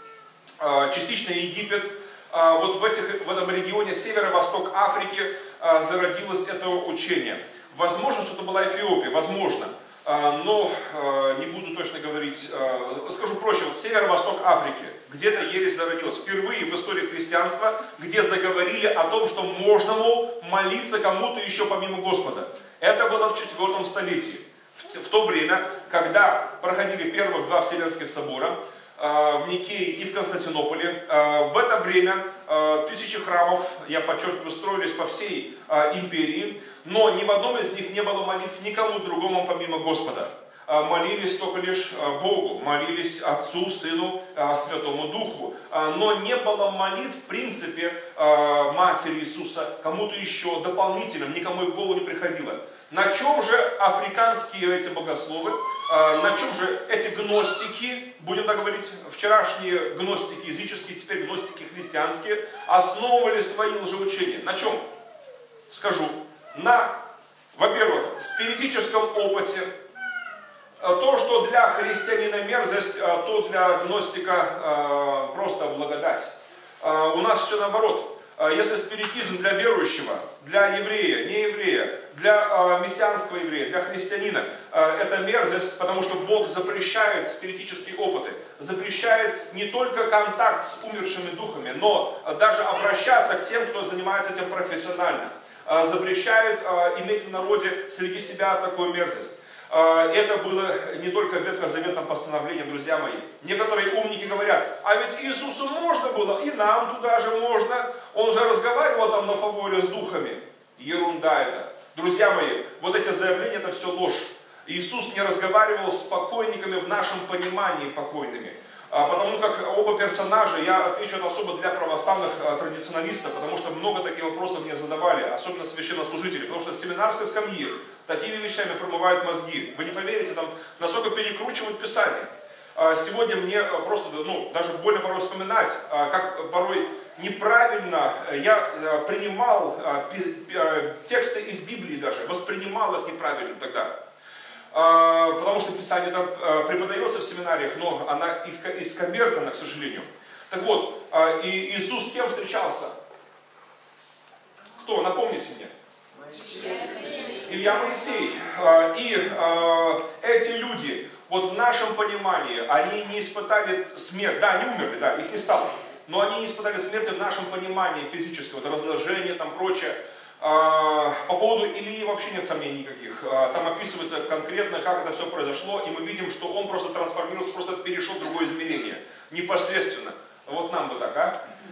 э, частично Египет. Вот в, этих, в этом регионе северо-восток Африки зародилось это учение. Возможно, что это была Эфиопия, возможно, но не буду точно говорить. Скажу проще, вот северо-восток Африки, где-то ересь зародилась. Впервые в истории христианства, где заговорили о том, что можно, мол, молиться кому-то еще помимо Господа. Это было в четвертом столетии. В то время, когда проходили первых два Вселенских собора, в Никее и в Константинополе. В это время тысячи храмов, я подчеркиваю, строились по всей империи, но ни в одном из них не было молитв никому другому помимо Господа. Молились только лишь Богу, молились Отцу, Сыну, Святому Духу, но не было молитв в принципе Матери Иисуса кому-то еще дополнительным, никому и в голову не приходило. На чем же африканские эти богословы, на чем же эти гностики, будем так говорить, вчерашние гностики языческие, теперь гностики христианские, основывали свои лжеучения? На чем? Скажу. На, во-первых, спиритическом опыте. То, что для христианина мерзость, то для гностика просто благодать. У нас все наоборот. Если спиритизм для верующего, для еврея, не еврея, для э, мессианского еврея, для христианина, э, это мерзость, потому что Бог запрещает спиритические опыты, запрещает не только контакт с умершими духами, но э, даже обращаться к тем, кто занимается этим профессионально, э, запрещает э, иметь в народе среди себя такую мерзость. Это было не только в ветхозаветном постановлении, друзья мои. Некоторые умники говорят, а ведь Иисусу можно было, и нам туда же можно. Он же разговаривал там на фаворе с духами. Ерунда это. Друзья мои, вот эти заявления, это все ложь. Иисус не разговаривал с покойниками в нашем понимании покойными. Потому как оба персонажа, я отвечу это особо для православных традиционалистов, потому что много таких вопросов мне задавали, особенно священнослужители, потому что с семинарской скамьи такими вещами промывают мозги. Вы не поверите, там, насколько перекручивают Писание. Сегодня мне просто, ну, даже больно порой вспоминать, как порой неправильно я принимал тексты из Библии даже, воспринимал их неправильно тогда. Потому что Писание там преподается в семинариях, но она исковеркана, к сожалению. Так вот, и Иисус с кем встречался? Кто? Напомните мне. Илья Моисей. И эти люди, вот в нашем понимании, они не испытали смерть. Да, они умерли, да, их не стало. Но они не испытали смерти в нашем понимании физического, вот разложение, там прочее. По поводу Илии вообще нет сомнений никаких. Там описывается конкретно, как это все произошло, и мы видим, что он просто трансформировался, просто перешел в другое измерение. Непосредственно. Вот нам бы так,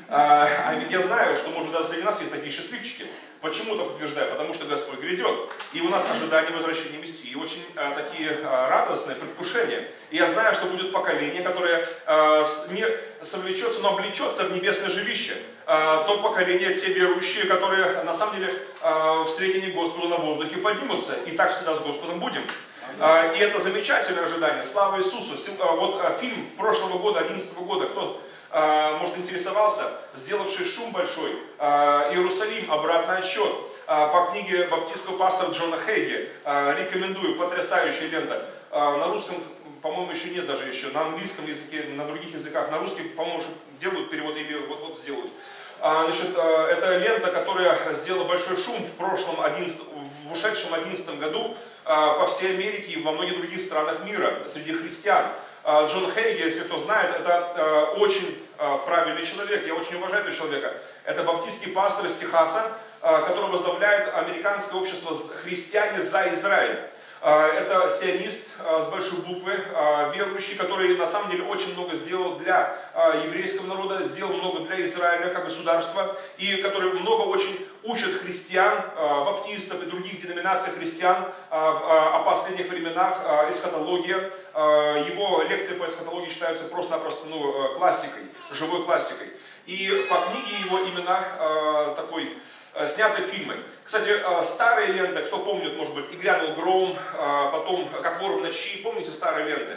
А, а ведь я знаю, что, может, даже среди нас есть такие счастливчики. Почему так утверждаю? Потому что Господь грядет. И у нас ожидание возвращения Мессии. Очень а, такие а, радостные предвкушения. И я знаю, что будет поколение, которое а, с, не совлечется, но облечется в небесное жилище. А, то поколение, те верующие, которые на самом деле а, в встретении Господа на воздухе поднимутся. И так всегда с Господом будем. А, и это замечательное ожидание. Слава Иисусу. А, вот а, фильм прошлого года, одиннадцатого года, кто... может, интересовался, сделавший шум большой, Иерусалим, обратный отсчет, по книге баптистского пастора Джона Хейги, рекомендую, потрясающая лента, на русском, по-моему, еще нет даже еще, на английском языке, на других языках, на русский, по-моему, уже делают перевод или вот-вот сделают. Значит, это лента, которая сделала большой шум в прошлом, одиннадцатом, в ушедшем одиннадцатом году по всей Америке и во многих других странах мира среди христиан. Джон Хейги, если кто знает, это э, очень э, правильный человек, я очень уважаю этого человека. Это баптистский пастор из Техаса, э, который возглавляет американское общество «Христиане за Израиль». Э, это сионист э, с большой буквы, э, верующий, который на самом деле очень много сделал для э, еврейского народа, сделал много для Израиля как государства, и который много очень учит христиан, э, баптистов и других деноминаций христиан э, э, о последних временах, э, эсхатология. Э, его лекции по эсхатологии считаются просто-напросто ну, классикой, живой классикой. И по книге его именно э, такой э, сняты фильмы. Кстати, э, старые ленты, кто помнит, может быть, «И грянул гром», э, потом «Как вор в ночи», помните старые ленты?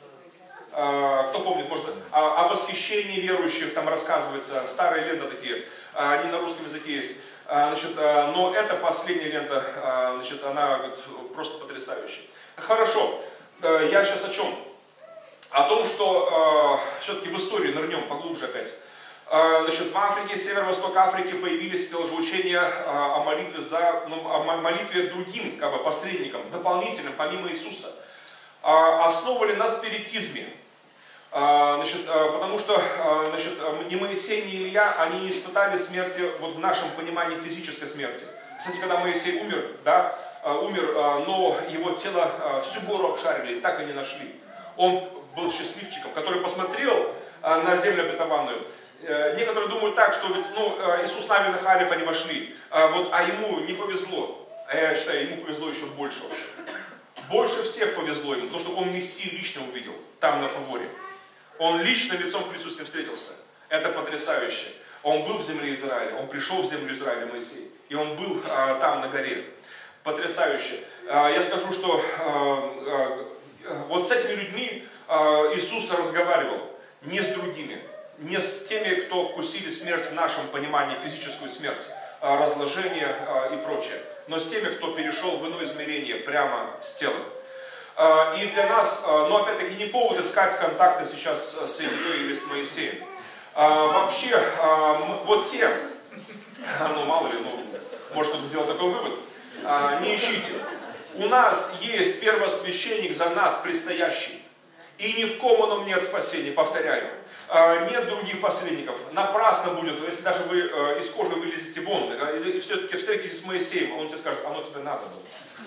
Э, кто помнит, может, о, о восхищении верующих там рассказывается, старые ленты такие, э, они на русском языке есть. Значит, но эта последняя лента, значит, она просто потрясающая. Хорошо, я сейчас о чем? О том, что все-таки в историю нырнем поглубже опять. Значит, в Африке, северо-восток Африки появились эти лжеучения о молитве, за, ну, о молитве другим как бы, посредникам, дополнительным, помимо Иисуса. Основывали на спиритизме. Значит, потому что значит, ни Моисей, ни Илья, они не испытали смерти вот в нашем понимании физической смерти. Кстати, когда Моисей умер, да, умер, но его тело всю гору обшарили, так и не нашли. Он был счастливчиком, который посмотрел на землю обетованную. Некоторые думают так, что ведь, ну, Иисус Навин и Халев, они вошли, вот, а ему не повезло. А я считаю, ему повезло еще больше. Больше всех повезло ему, потому что он Мессию лично увидел, там на Фаворе. Он лично лицом к лицу с ним встретился. Это потрясающе. Он был в земле Израиля, он пришел в землю Израиля, Моисей. И он был а, там на горе. Потрясающе. А, я скажу, что а, а, вот с этими людьми а, Иисус разговаривал. Не с другими. Не с теми, кто вкусили смерть в нашем понимании, физическую смерть, а, разложение а, и прочее. Но с теми, кто перешел в иное измерение, прямо с телом. И для нас, но опять-таки не повод искать контакты сейчас с Ильей или с Моисеем. Вообще, вот те, ну мало ли, ну, может кто-то сделал такой вывод, не ищите. У нас есть первосвященник за нас предстоящий. И ни в ком он нет спасения, повторяю. Нет других посредников. Напрасно будет, если даже вы из кожи вылезете вон, и все-таки встретитесь с Моисеем, он тебе скажет, оно тебе надо было.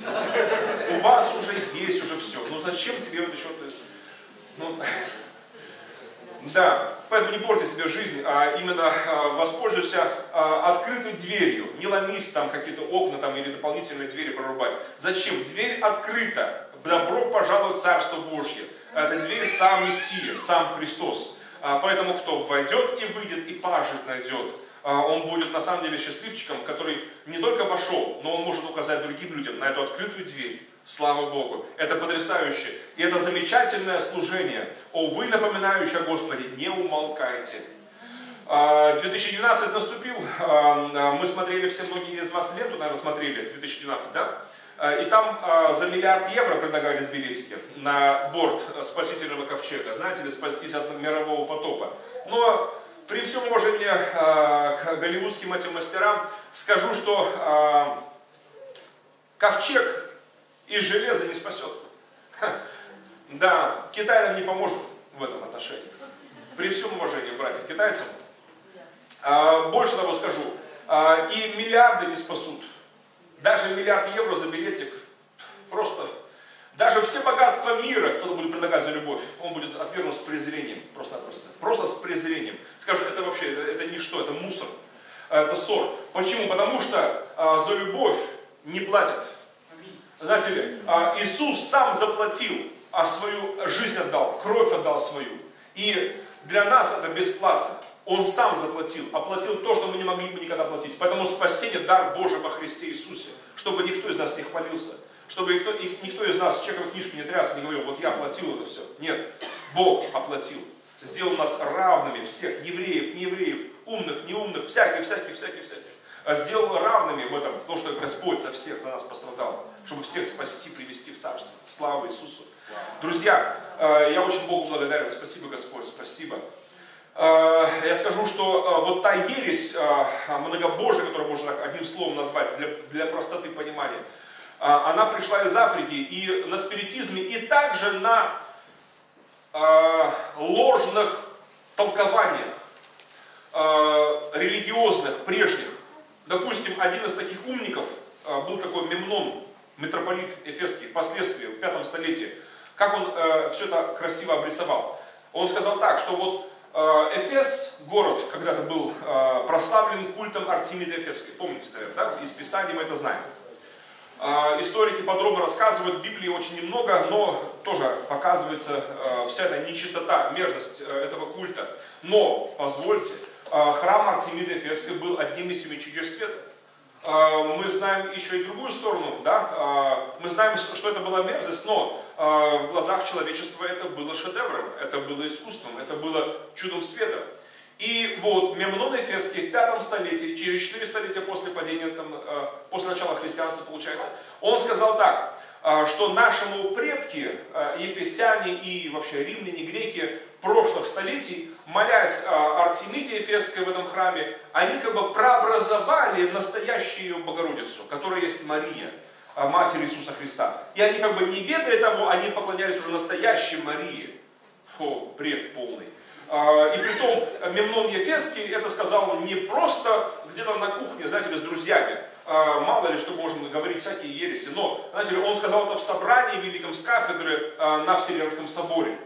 У вас уже есть уже все. Ну зачем тебе вот еще... Ну, да, поэтому не порти себе жизнь, а именно а, воспользуйся а, открытой дверью. Не ломись там какие-то окна там, или дополнительные двери прорубать. Зачем? Дверь открыта. Добро пожаловать в Царство Божье. Это дверь сам Мессия, сам Христос. А, поэтому кто войдет и выйдет, и пажить найдет, а, он будет на самом деле счастливчиком, который не только вошел, но он может указать другим людям на эту открытую дверь. Слава Богу! Это потрясающе. И это замечательное служение. О, вы, напоминающие о Господе, не умолкайте. две тысячи двенадцать наступил. Мы смотрели, все многие из вас ленту, наверное, смотрели. две тысячи двенадцать, да? И там за миллиард евро предлагались билетики на борт спасительного ковчега. Знаете ли, спастись от мирового потопа. Но при всем уважении к голливудским этим мастерам скажу, что ковчег из железа не спасет. Да, Китай нам не поможет в этом отношении. При всем уважении к братьям китайцам. Больше того скажу, и миллиарды не спасут. Даже миллиард евро за билетик просто Даже все богатства мира кто-то будет предлагать за любовь, он будет отвергнут с презрением, просто-напросто. Просто с презрением. Скажут, это вообще, это, это ничто, это мусор, это ссор. Почему? Потому что а, за любовь не платят. Знаете ли, а, Иисус сам заплатил, а свою жизнь отдал, кровь отдал свою. И для нас это бесплатно. Он сам заплатил, оплатил то, что мы не могли бы никогда платить. Поэтому спасение – дар Божий во Христе Иисусе, чтобы никто из нас не хвалился. Чтобы никто, никто из нас чековой книжки не тряс, не говорил, вот я оплатил это все. Нет, Бог оплатил. Сделал нас равными всех, евреев, неевреев, умных, неумных, всяких, всяких, всяких, всяких. Сделал равными в этом, потому что Господь за всех, за нас пострадал, чтобы всех спасти, привести в Царство. Слава Иисусу. Друзья, я очень Богу благодарен. Спасибо, Господь, спасибо. Я скажу, что вот та ересь многобожия, которую можно одним словом назвать, для, для простоты понимания, она пришла из Африки, и на спиритизме, и также на э, ложных толкованиях, э, религиозных, прежних. Допустим, один из таких умников э, был такой Мемнон, митрополит Эфесский, впоследствии, в пятом столетии. Как он э, все это красиво обрисовал. Он сказал так, что вот э, Эфес, город, когда-то был э, прославлен культом Артемиды Эфесской. Помните, наверное, да? Из Писания мы это знаем. Историки подробно рассказывают, в Библии очень немного, но тоже показывается вся эта нечистота, мерзость этого культа. Но, позвольте, храм Артемиды Эфесской был одним из семи чудес света. Мы знаем еще и другую сторону, да? Мы знаем, что это была мерзость, но в глазах человечества это было шедевром, это было искусством, это было чудом света. И вот Мемнон Эфесский в пятом столетии, через четыре столетия после падения, там, после начала христианства получается, он сказал так, что нашему предки, ефесяне и вообще римляне, греки прошлых столетий, молясь Артемиде Эфесской в этом храме, они как бы прообразовали настоящую Богородицу, которая есть Мария, Матерь Иисуса Христа. И они как бы не ведая того, они поклонялись уже настоящей Марии. О, бред полный. И притом Мемнон Эфесский это сказал не просто где-то на кухне, знаете ли, с друзьями. Мало ли, что можем говорить, всякие ереси. Но, знаете ли, он сказал это в собрании великом с кафедры на Вселенском соборе.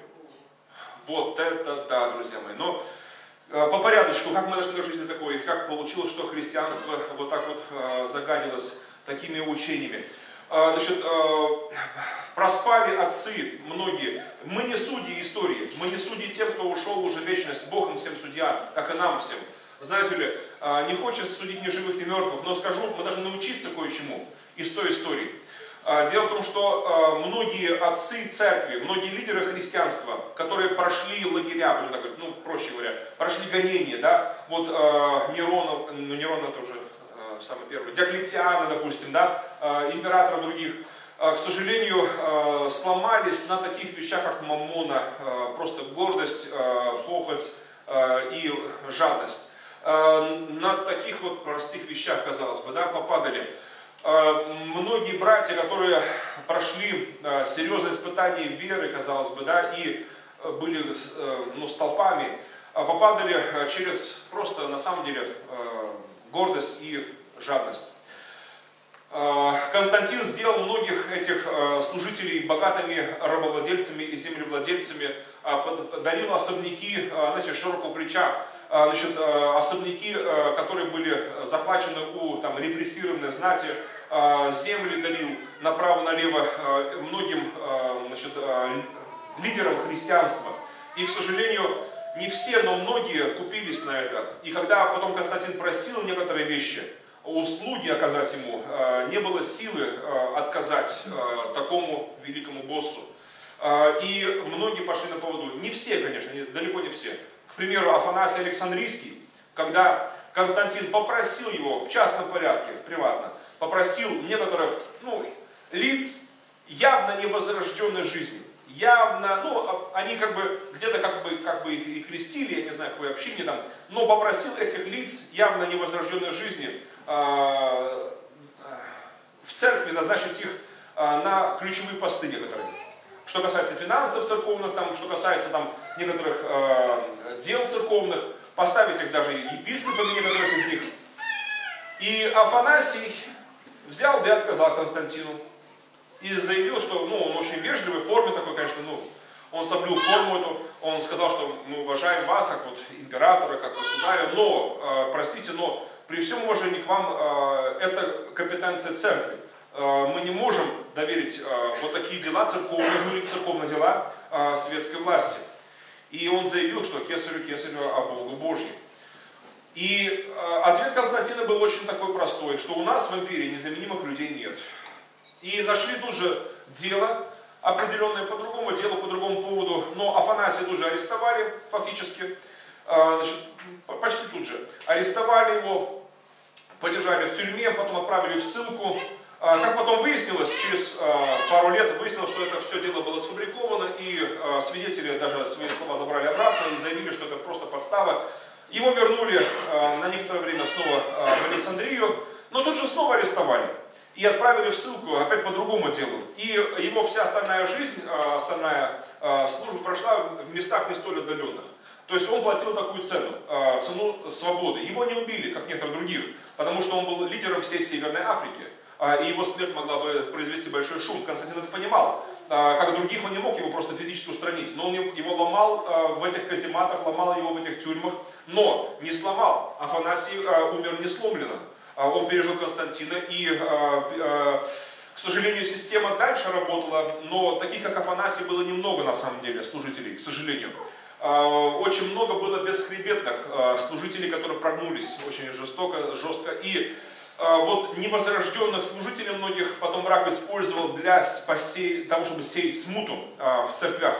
Вот это да, друзья мои. Но по порядочку, как мы дошли до жизни такой, и как получилось, что христианство вот так вот загадилось такими учениями. Значит, проспали отцы многие. Мы не судьи истории, мы не судьи тем, кто ушел уже в вечность. Бог им всем судья, как и нам всем. Знаете ли, не хочется судить ни живых, ни мертвых, но скажу, мы должны научиться кое-чему из той истории. Дело в том, что многие отцы церкви, многие лидеры христианства, которые прошли лагеря, будем так говорить, ну, проще говоря, прошли гонения, да, вот Нерона, ну, Нерон это уже самый первый, Диоклетиана, допустим, да, императоров других, к сожалению, сломались на таких вещах, как маммона, просто гордость, похоть и жадность. На таких вот простых вещах, казалось бы, да, попадали. Многие братья, которые прошли серьезные испытания веры, казалось бы, да, и были, ну, столпами, попадали через просто, на самом деле, гордость и жадность. Константин сделал многих этих служителей богатыми рабовладельцами и землевладельцами, дарил особняки, знаете, широкого плеча, значит, особняки, которые были захвачены у там, репрессированной знати, земли дарил направо-налево многим, значит, лидерам христианства. И, к сожалению, не все, но многие купились на это. И когда потом Константин просил некоторые вещи, услуги оказать ему, не было силы отказать такому великому боссу. И многие пошли на поводу. Не все, конечно, далеко не все. К примеру, Афанасий Александрийский, когда Константин попросил его в частном порядке, приватно, попросил некоторых, ну, лиц явно невозрожденной жизни, явно, ну, они как бы где-то как бы, как бы и крестили, я не знаю, какое общение там, но попросил этих лиц явно невозрожденной жизни э, в церкви назначить их э, на ключевые посты некоторые. Что касается финансов церковных, там, что касается там, некоторых э, дел церковных, поставить их даже епископами некоторых из них. И Афанасий взял да и отказал Константину. и заявил, что ну, он очень вежливый, в форме такой, конечно, ну, он соблюл форму эту, он сказал, что мы уважаем вас, как вот императора, как государя, но, э, простите, но при всем уважении к вам, э, это компетенция церкви. Э, мы не можем доверить э, вот такие дела церковные, церковные дела э, светской власти. И он заявил, что кесарю кесарю, а Богу Божьему. И э, ответ Константина был очень такой простой, что у нас в империи незаменимых людей нет. И нашли тут же дело, определенное по другому делу, по другому поводу, но Афанасия тут же арестовали фактически, э, значит, почти тут же. Арестовали его, подержали в тюрьме, потом отправили в ссылку. Э, как потом выяснилось, через э, пару лет выяснилось, что это все дело было сфабриковано, и э, свидетели даже свои слова забрали обратно и заявили, что это просто подстава. Его вернули э, на некоторое время снова э, в Александрию, но тут же снова арестовали и отправили в ссылку опять по другому делу. И его вся остальная жизнь, э, остальная э, служба прошла в местах не столь отдаленных. То есть он платил такую цену, э, цену свободы. Его не убили, как некоторых других, потому что он был лидером всей Северной Африки. Э, и его смерть могла бы произвести большой шум. Константин это понимал. Как других он не мог его просто физически устранить, но он его ломал в этих казематах, ломал его в этих тюрьмах, но не сломал. Афанасий умер не сломленным. Он пережил Константина, и, к сожалению, система дальше работала, но таких, как Афанасий, было немного на самом деле, служителей, к сожалению. Очень много было бесхребетных служителей, которые прогнулись очень жестоко, жестко. И вот невозрожденных служителей многих потом враг использовал для спасения, того, чтобы сеять смуту в церквях.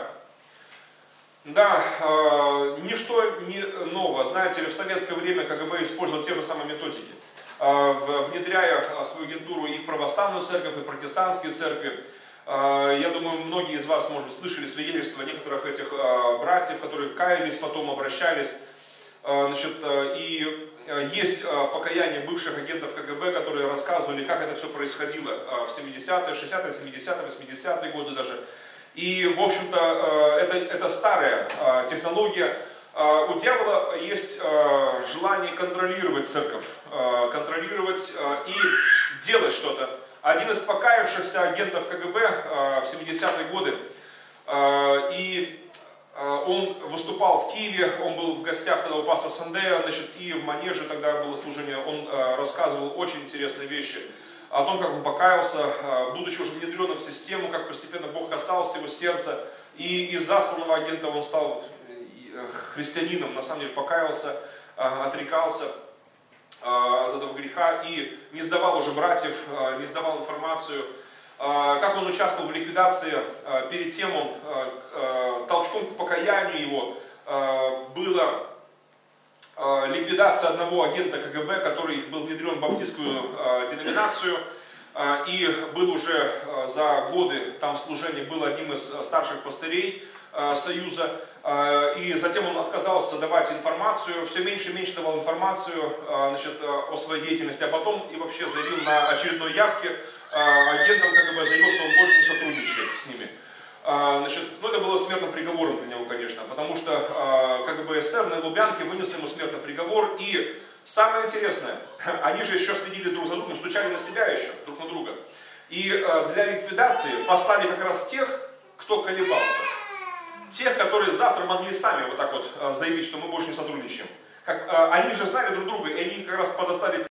Да, ничто не ново. Знаете ли, в советское время КГБ использовал те же самые методики, внедряя свою агентуру и в православную церковь, и в протестантские церкви. Я думаю, многие из вас, может быть, слышали свидетельства некоторых этих братьев, которые каялись, потом обращались. Значит, и есть покаяние бывших агентов КГБ, которые рассказывали, как это все происходило в семидесятые, шестидесятые, семидесятые, восьмидесятые годы даже. И, в общем-то, это, это старая технология. У дьявола есть желание контролировать церковь, контролировать и делать что-то. Один из покаявшихся агентов КГБ в семидесятые годы, и он выступал в Киеве, он был в гостях тогда у пастора Сандея, значит, и в Манеже тогда было служение, он рассказывал очень интересные вещи о том, как он покаялся, будучи уже внедренным в систему, как постепенно Бог касался его сердца, и из засланного агента он стал христианином, на самом деле покаялся, отрекался от этого греха и не сдавал уже братьев, не сдавал информацию. Как он участвовал в ликвидации, перед тем он, толчком к покаянию его была ликвидация одного агента КГБ, который был внедрен в баптистскую деноминацию и был уже за годы там служения, был одним из старших пастырей Союза. И затем он отказался давать информацию, все меньше и меньше давал информацию, значит, о своей деятельности, а потом и вообще заявил на очередной явке агентам КГБ, заявил, что он больше не сотрудничает с ними. Значит, ну, это было смертным приговором для него, конечно, потому что КГБ СССР на Лубянке вынесли ему смертный приговор. И самое интересное, они же еще следили друг за другом, стучали на себя еще, друг на друга. И для ликвидации послали как раз тех, кто колебался. Тех, которые завтра могли сами вот так вот заявить, что мы больше не сотрудничаем. Как, они же знали друг друга, и они как раз подостали